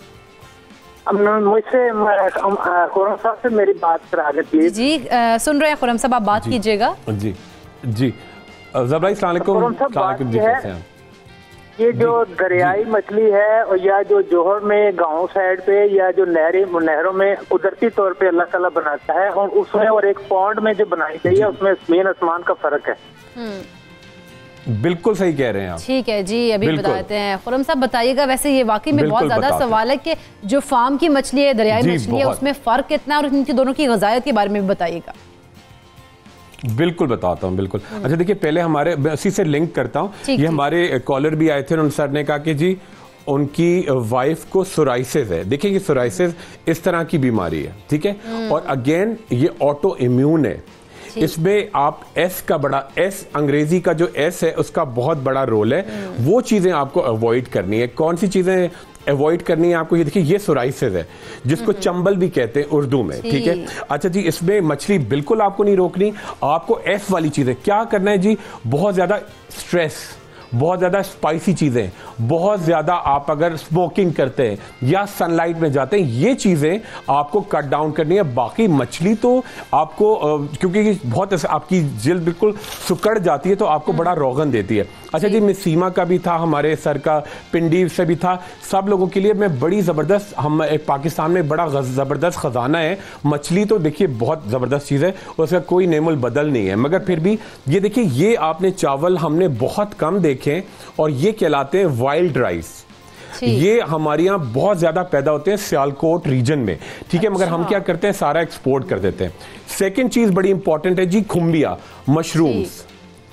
मुझसे खुराक साहब से मेरी बात करा दे प्लीज। जी आ, सुन रहे हैं खुरम साहब, आप बात कीजिएगा। जी जी अस्सलाम वालेकुम जी, कैसे हैं? ये जो दरियाई मछली है और या जो जोहर में गांव साइड पे या जो नहरी नहरों में कुदरती तौर पे अल्लाह ताला बनाता है, और उसमें और एक पॉन्ड में जो बनाई गई है उसमें जमीन आसमान का फर्क है। बिल्कुल सही कह रहे हैं आप। ठीक है जी, अभी बताते हैं। खुरम साहब बताइएगा, वैसे ये वाकई में बहुत ज्यादा सवाल है कि जो फार्म की मछली है, दरियाई मछली है, उसमें फर्क कितना है और इनकी दोनों की ग़िज़ायत के बारे में भी बताइएगा। बिल्कुल बताता हूँ, बिल्कुल। अच्छा देखिए, पहले हमारे उसी से लिंक करता हूँ, ये हमारे कॉलर भी आए थे, उन सर ने कहा कि जी उनकी वाइफ को सोराइसिस है। देखिए ये सोराइसिस इस तरह की बीमारी है, ठीक है, और अगेन ये ऑटो इम्यून है। इसमें आप एस का बड़ा एस अंग्रेजी का जो एस है उसका बहुत बड़ा रोल है। वो चीजें आपको अवॉइड करनी है। कौन सी चीजें अवॉइड करनी है आपको? ये देखिए ये सोराइसिस है जिसको चंबल भी कहते हैं उर्दू में, ठीक है। अच्छा जी, इसमें मछली बिल्कुल आपको नहीं रोकनी। आपको एस वाली चीजें क्या करना है जी? बहुत ज्यादा स्ट्रेस, बहुत ज़्यादा स्पाइसी चीज़ें, बहुत ज़्यादा आप अगर स्मोकिंग करते हैं या सनलाइट में जाते हैं, ये चीज़ें आपको कट डाउन करनी है। बाकी मछली तो आपको क्योंकि बहुत आपकी जिल्द बिल्कुल सुकड़ जाती है तो आपको बड़ा रोगन देती है। अच्छा जी, मिस सीमा का भी था, हमारे सर का पिंडी से भी था, सब लोगों के लिए मैं बड़ी ज़बरदस्त, हम एक पाकिस्तान में बड़ा ज़बरदस्त ख़जाना है। मछली तो देखिए बहुत ज़बरदस्त चीज़ है, उसका कोई नेमुल बदल नहीं है। मगर फिर भी ये देखिए, ये आपने चावल हमने बहुत कम देखे और ये कहलाते हैं वाइल्ड राइस। ये हमारे यहाँ बहुत ज्यादा पैदा होते हैं सियालकोट रीजन में, ठीक है। अच्छा। मगर हम क्या करते हैं, सारा एक्सपोर्ट कर देते हैं। सेकंड चीज बड़ी इंपॉर्टेंट है जी, खुम्बिया मशरूम्स,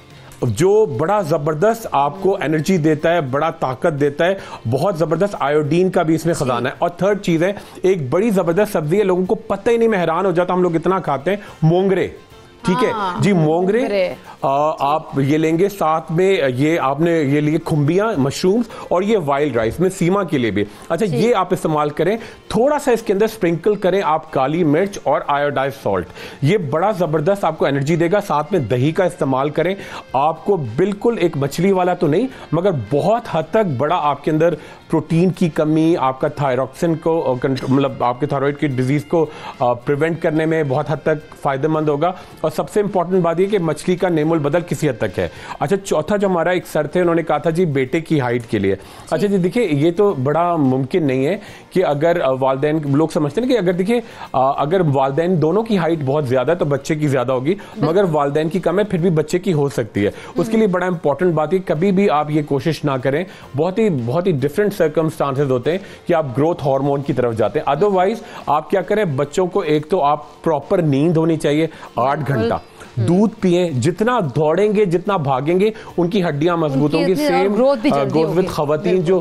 जो बड़ा जबरदस्त आपको एनर्जी देता है, बड़ा ताकत देता है, बहुत जबरदस्त आयोडीन का भी इसमें खजाना है। और थर्ड चीज है, एक बड़ी जबरदस्त सब्जी है, लोगों को पता ही नहीं, मैं हैरान हो जाता, हम लोग इतना खाते हैं, मोंगरे, ठीक है। हाँ, जी मोंगरे आ, आप ये लेंगे, साथ में ये आपने ये लिए खुम्बियां मशरूम्स और ये वाइल्ड राइस में सीमा के लिए भी। अच्छा ये आप इस्तेमाल करें, थोड़ा सा इसके अंदर स्प्रिंकल करें आप काली मिर्च और आयोडाइज सॉल्ट, ये बड़ा जबरदस्त आपको एनर्जी देगा। साथ में दही का इस्तेमाल करें, आपको बिल्कुल एक मछली वाला तो नहीं मगर बहुत हद तक बड़ा आपके अंदर प्रोटीन की कमी, आपका थायरॉक्सिन को मतलब आपके थायराइड की डिजीज को प्रिवेंट करने में बहुत हद तक फायदेमंद होगा। और सबसे इंपॉर्टेंट बात यह कि मछली का नेमुल बदल किसी हद तक है। अच्छा चौथा जो हमारा एक सर थे, उन्होंने कहा था जी बेटे की हाइट के लिए। अच्छा जी देखिए, ये तो बड़ा मुमकिन नहीं है कि अगर वालदैन, लोग समझते हैं कि अगर देखिए अगर वालदैन दोनों की हाइट बहुत ज्यादा है तो बच्चे की ज्यादा होगी, मगर वालदैन की कम है फिर भी बच्चे की हो सकती है। उसके लिए बड़ा इंपॉर्टेंट बात है, कभी भी आप ये कोशिश ना करें, बहुत ही बहुत ही डिफरेंट सर्कमस्टांसेस होते हैं कि आप ग्रोथ हार्मोन की तरफ जाते हैं। अदरवाइज आप क्या करें, बच्चों को एक तो आप प्रॉपर नींद होनी चाहिए आठ घंटा, दूध पिए, जितना दौड़ेंगे जितना भागेंगे उनकी हड्डियां मजबूत होंगी। सेम गोज विद खवातीन जो,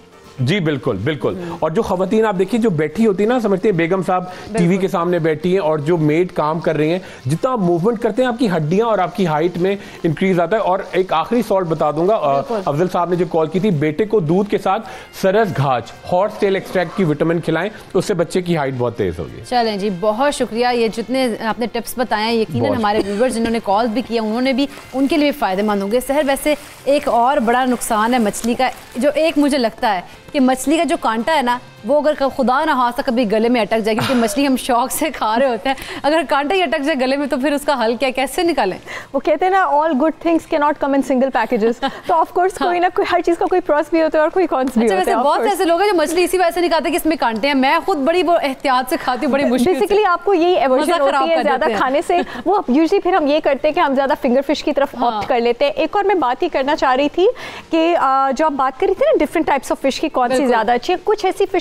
जी बिल्कुल बिल्कुल। और जो खवातीन आप देखिए जो बैठी होती है ना, समझते हैं बेगम साहब टीवी के सामने बैठी हैं और जो मेड काम कर रही हैं, जितना मूवमेंट करते हैं आपकी हड्डियां और आपकी हाइट में इंक्रीज आता है। और एक आखिरी सॉल्ट बता दूंगा, अफजल साहब ने जो कॉल की थी, बेटे को दूध के साथ सरस घाच हॉर्स टेल एक्सट्रैक्ट की विटामिन खिलाएं, उससे बच्चे की हाइट बहुत तेज होगी। चलें जी, बहुत शुक्रिया, ये जितने आपने टिप्स बताए यकीनन हमारे व्यूअर्स जिन्होंने कॉल भी किया उन्होंने भी, उनके लिए भी फायदेमंद होंगे। सहर वैसे एक और बड़ा नुकसान है मछली का, जो एक मुझे लगता है कि मछली का जो कांटा है ना, वो अगर खुदा ना खास्ता कभी गले में अटक जाए, क्योंकि मछली हम शौक से खा रहे होते हैं, अगर कांटा ही अटक जाए गले में तो फिर उसका हल क्या, कैसे निकालें? वो कहते हैं ना, all good things can not come in single packages. तो ऑफ कोर्स कोई ना कोई, हर चीज का कोई प्रॉस भी होता है और कोई कॉन्स भी होता है। बहुत ऐसे लोग हैं जो मछली इसी वजह से नहीं खाते कि इसमें कांटे हैं। मैं खुद बड़ी वो एहतियात से खाती हूँ, बड़ी मुश्किल। बेसिकली आपको यही एवर्जन होती है ज्यादा खाने से। वो यूजुअली फिर हम ये करते हैं कि हम ज्यादा फिंगर फिश की तरफ ऑप्ट कर लेते हैं। एक और मैं बात ही करना चाह रही थी कि जो आप बात कर रही थी ना डिफरेंट टाइप्स ऑफ फिश की कौन सी ज्यादा अच्छी है, कुछ ऐसी फिश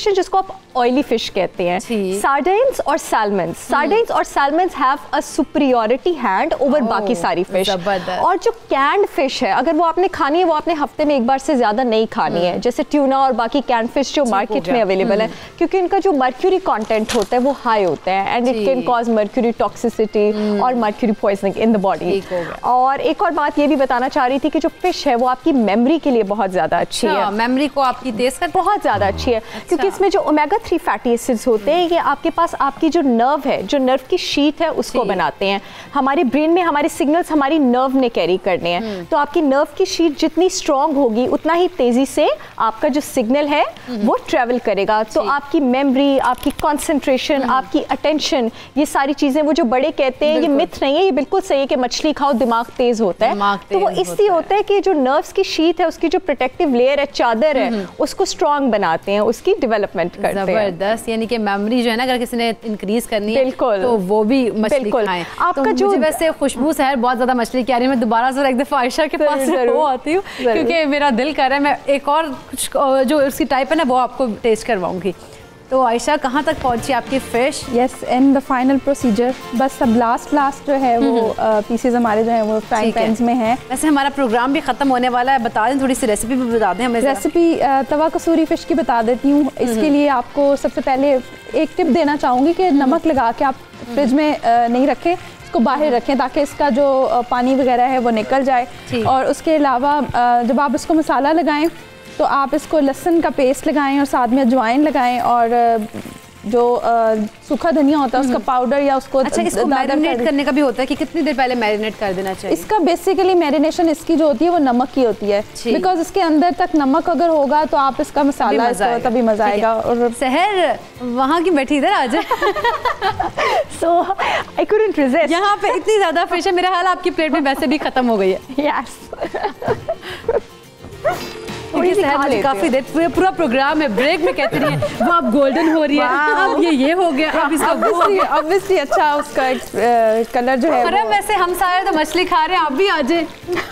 फिश है जिसको आप ऑयली फिश कहते हैं, सार्डिन्स और सैल्मन्स। सार्डिन्स और salmons have a superiority hand over बाकी सारी फिश। और जो कैंड फिश है अगर वो आपने खानी है वो आपने हफ्ते में एक बार से ज्यादा नहीं खानी है, जैसे ट्यूना और बाकी कैंड फिश जो मार्केट में अवेलेबल है, क्योंकि इनका जो मर्क्यूरी कंटेंट होता है वो हाई होता है and it can cause mercury toxicity और mercury poisoning in the body. और एक और बात ये भी बताना चाह रही थी कि जो फिश है वो आपकी मेमोरी के लिए बहुत ज्यादा अच्छी है, मेमोरी को आपकी तेज कर बहुत ज्यादा अच्छी है, क्योंकि इसमें जो ओमेगा थ्री फैटी एसिड्स होते हैं ये आपके पास आपकी जो नर्व है, जो नर्व की शीट है उसको बनाते हैं। हमारे ब्रेन में हमारे सिग्नल्स हमारी नर्व ने कैरी करने हैं, तो आपकी नर्व की शीट जितनी स्ट्रांग होगी उतना ही तेजी से आपका जो सिग्नल है वो ट्रेवल करेगा। तो आपकी मेमोरी, आपकी कंसंट्रेशन, आपकी अटेंशन, ये सारी चीजें वो जो बड़े कहते हैं ये मिथ नहीं है, ये बिल्कुल सही है कि मछली खाओ दिमाग तेज होता है। तो वो इसलिए होता है कि जो नर्व्स की शीट है उसकी जो प्रोटेक्टिव लेयर है, चादर है, उसको स्ट्रांग बनाते हैं, उसकी डेवलपमेंट करते हैं। जबरदस्त, यानी कि मेमोरी जो है ना अगर किसी ने इंक्रीज करनी है बिल्कुल तो वो भी मछली खाएं। आपका तो जो मुझे वैसे खुशबू सहर बहुत ज्यादा मछली की आ रही है, मैं दोबारा से एक दफा आयशा के पास वो आती हूँ क्योंकि मेरा दिल कर रहा है मैं एक और कुछ जो उसकी टाइप है ना वो आपको टेस्ट करवाऊंगी। तो आयशा कहाँ तक पहुँची आपकी fish? Yes, in the final procedure, बस अब लास्ट लास्ट जो है वो पीसेज हमारे जो है वो फ्राइंग पैन्स में है। वैसे हमारा प्रोग्राम भी खत्म होने वाला है, बता दें थोड़ी सी रेसिपी भी बता दें हमें। रेसिपी तवा कसूरी फिश की बता देती हूँ। इसके लिए आपको सबसे पहले एक टिप देना चाहूँगी कि नमक लगा के आप फ्रिज में नहीं रखें, इसको बाहर रखें ताकि इसका जो पानी वगैरह है वो निकल जाए। और उसके अलावा जब आप इसको मसाला लगाएं तो आप इसको लहसुन का पेस्ट लगाएं और साथ में अजवाइन लगाएं और जो सूखा धनिया होता है उसका पाउडर या उसको अच्छा इसको मैरिनेट करने का भी होता है कि कितनी देर पहले मैरिनेट कर देना चाहिए? इसका बेसिकली मैरिनेशन इसकी जो होती है वो नमक की होती है, बिकॉज इसके अंदर तक नमक अगर होगा तो आप इसका मसाला इसको तभी मजा आएगा। और सहर वहाँ की बैठी इधर आ जाए। So I couldn't resist. यहाँ पे इतनी ज्यादा फिश है, मेरा हाल आपकी प्लेट में वैसे भी खत्म हो गई है। यस काफी देर पूरा प्रोग्राम है, ब्रेक में कहते रही है वो अब गोल्डन हो रही है, अब ये ये हो गया, अब इसका वो हो गया। ऑब्वियसली अच्छा उसका कलर जो है। अरे वैसे हम सारे तो मछली खा रहे हैं, आप भी आ जाए।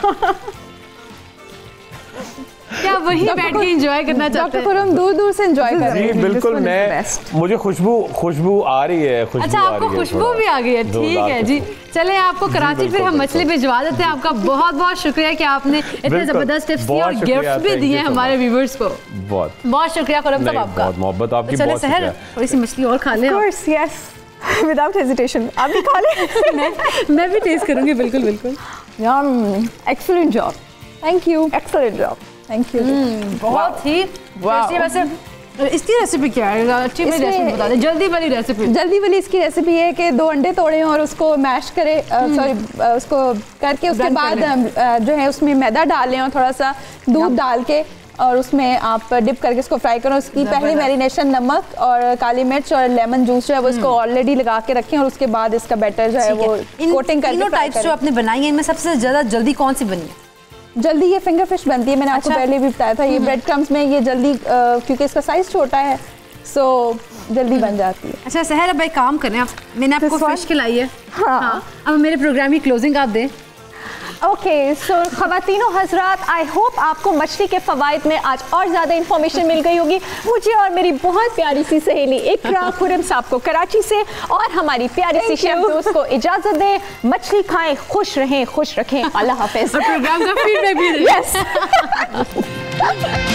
क्या वही बैठ के एंजॉय करना चाहते हैं? हम दूर दूर से एंजॉय कर रहे हैं। जी बिल्कुल, मैं मुझे खुशबू खुशबू आ रही है। खुशबू अच्छा आपको खुशबू भी आ गई है, ठीक है जी। चले आपको कराची फिर हम मछली भिजवा देते हैं। आपका बहुत बहुत शुक्रिया कि आपने इतने जबरदस्त टिप्स दिए और गिफ्ट भी दिए हमारे व्यूवर्स को। बहुत बहुत शुक्रिया खुरम साहब आपका, बहुत मोहब्बत आपकी। चले सहर थोड़ी सी मछली और खा लें। यस, विदाउट हेजिटेशन आप भी खा लें। मैं मैं भी टेस्ट करूंगी। बिल्कुल बिल्कुल। Excellent job, thank you. Excellent job, thank you. बहुत ही वैसे इसकी रेसिपी क्या है? अच्छी वाली रेसिपी बता दें, जल्दी वाली रेसिपी। जल्दी वाली इसकी रेसिपी है कि दो अंडे तोड़ें और उसको मैश करें, सॉरी उसको करके उसके बाद जो है उसमें मैदा डालें और थोड़ा सा दूध डाल के और उसमें आप डिप करके इसको फ्राई करें। उसकी पहली मैरिनेशन नमक और काली मिर्च और लेमन जूस जो है वो इसको ऑलरेडी लगा के रखें और उसके बाद इसका बैटर जो है वो कोटिंग करके। तीनों टाइप्स जो आपने बनाई है इनमें सबसे ज्यादा जल्दी कौन सी बनी है? जल्दी ये फिंगर फिश बनती है, मैंने आपको अच्छा। पहले भी बताया था। ये ब्रेड क्रम्स में ये जल्दी क्योंकि इसका साइज छोटा है सो जल्दी बन जाती है। अच्छा सहर अब एक काम करें, आप मैंने आपको फिश खिलाई है। हाँ। हाँ, अब मेरे प्रोग्राम की क्लोजिंग आप दें। Okay so ख़वातीनो Hazrat, I hope आपको मछली के फ़वाइद में आज और ज़्यादा इन्फॉर्मेशन मिल गई होगी। मुझे और मेरी बहुत प्यारी सी सहेली इकरा खुरम साहब को कराची से और हमारी प्यारी सी शेफ दोस्त को इजाज़त दें। मछली खाएं, खुश रहें, खुश रखें। अल्लाह हाफ़िज़। प्रोग्राम का फीडबैक भी यस।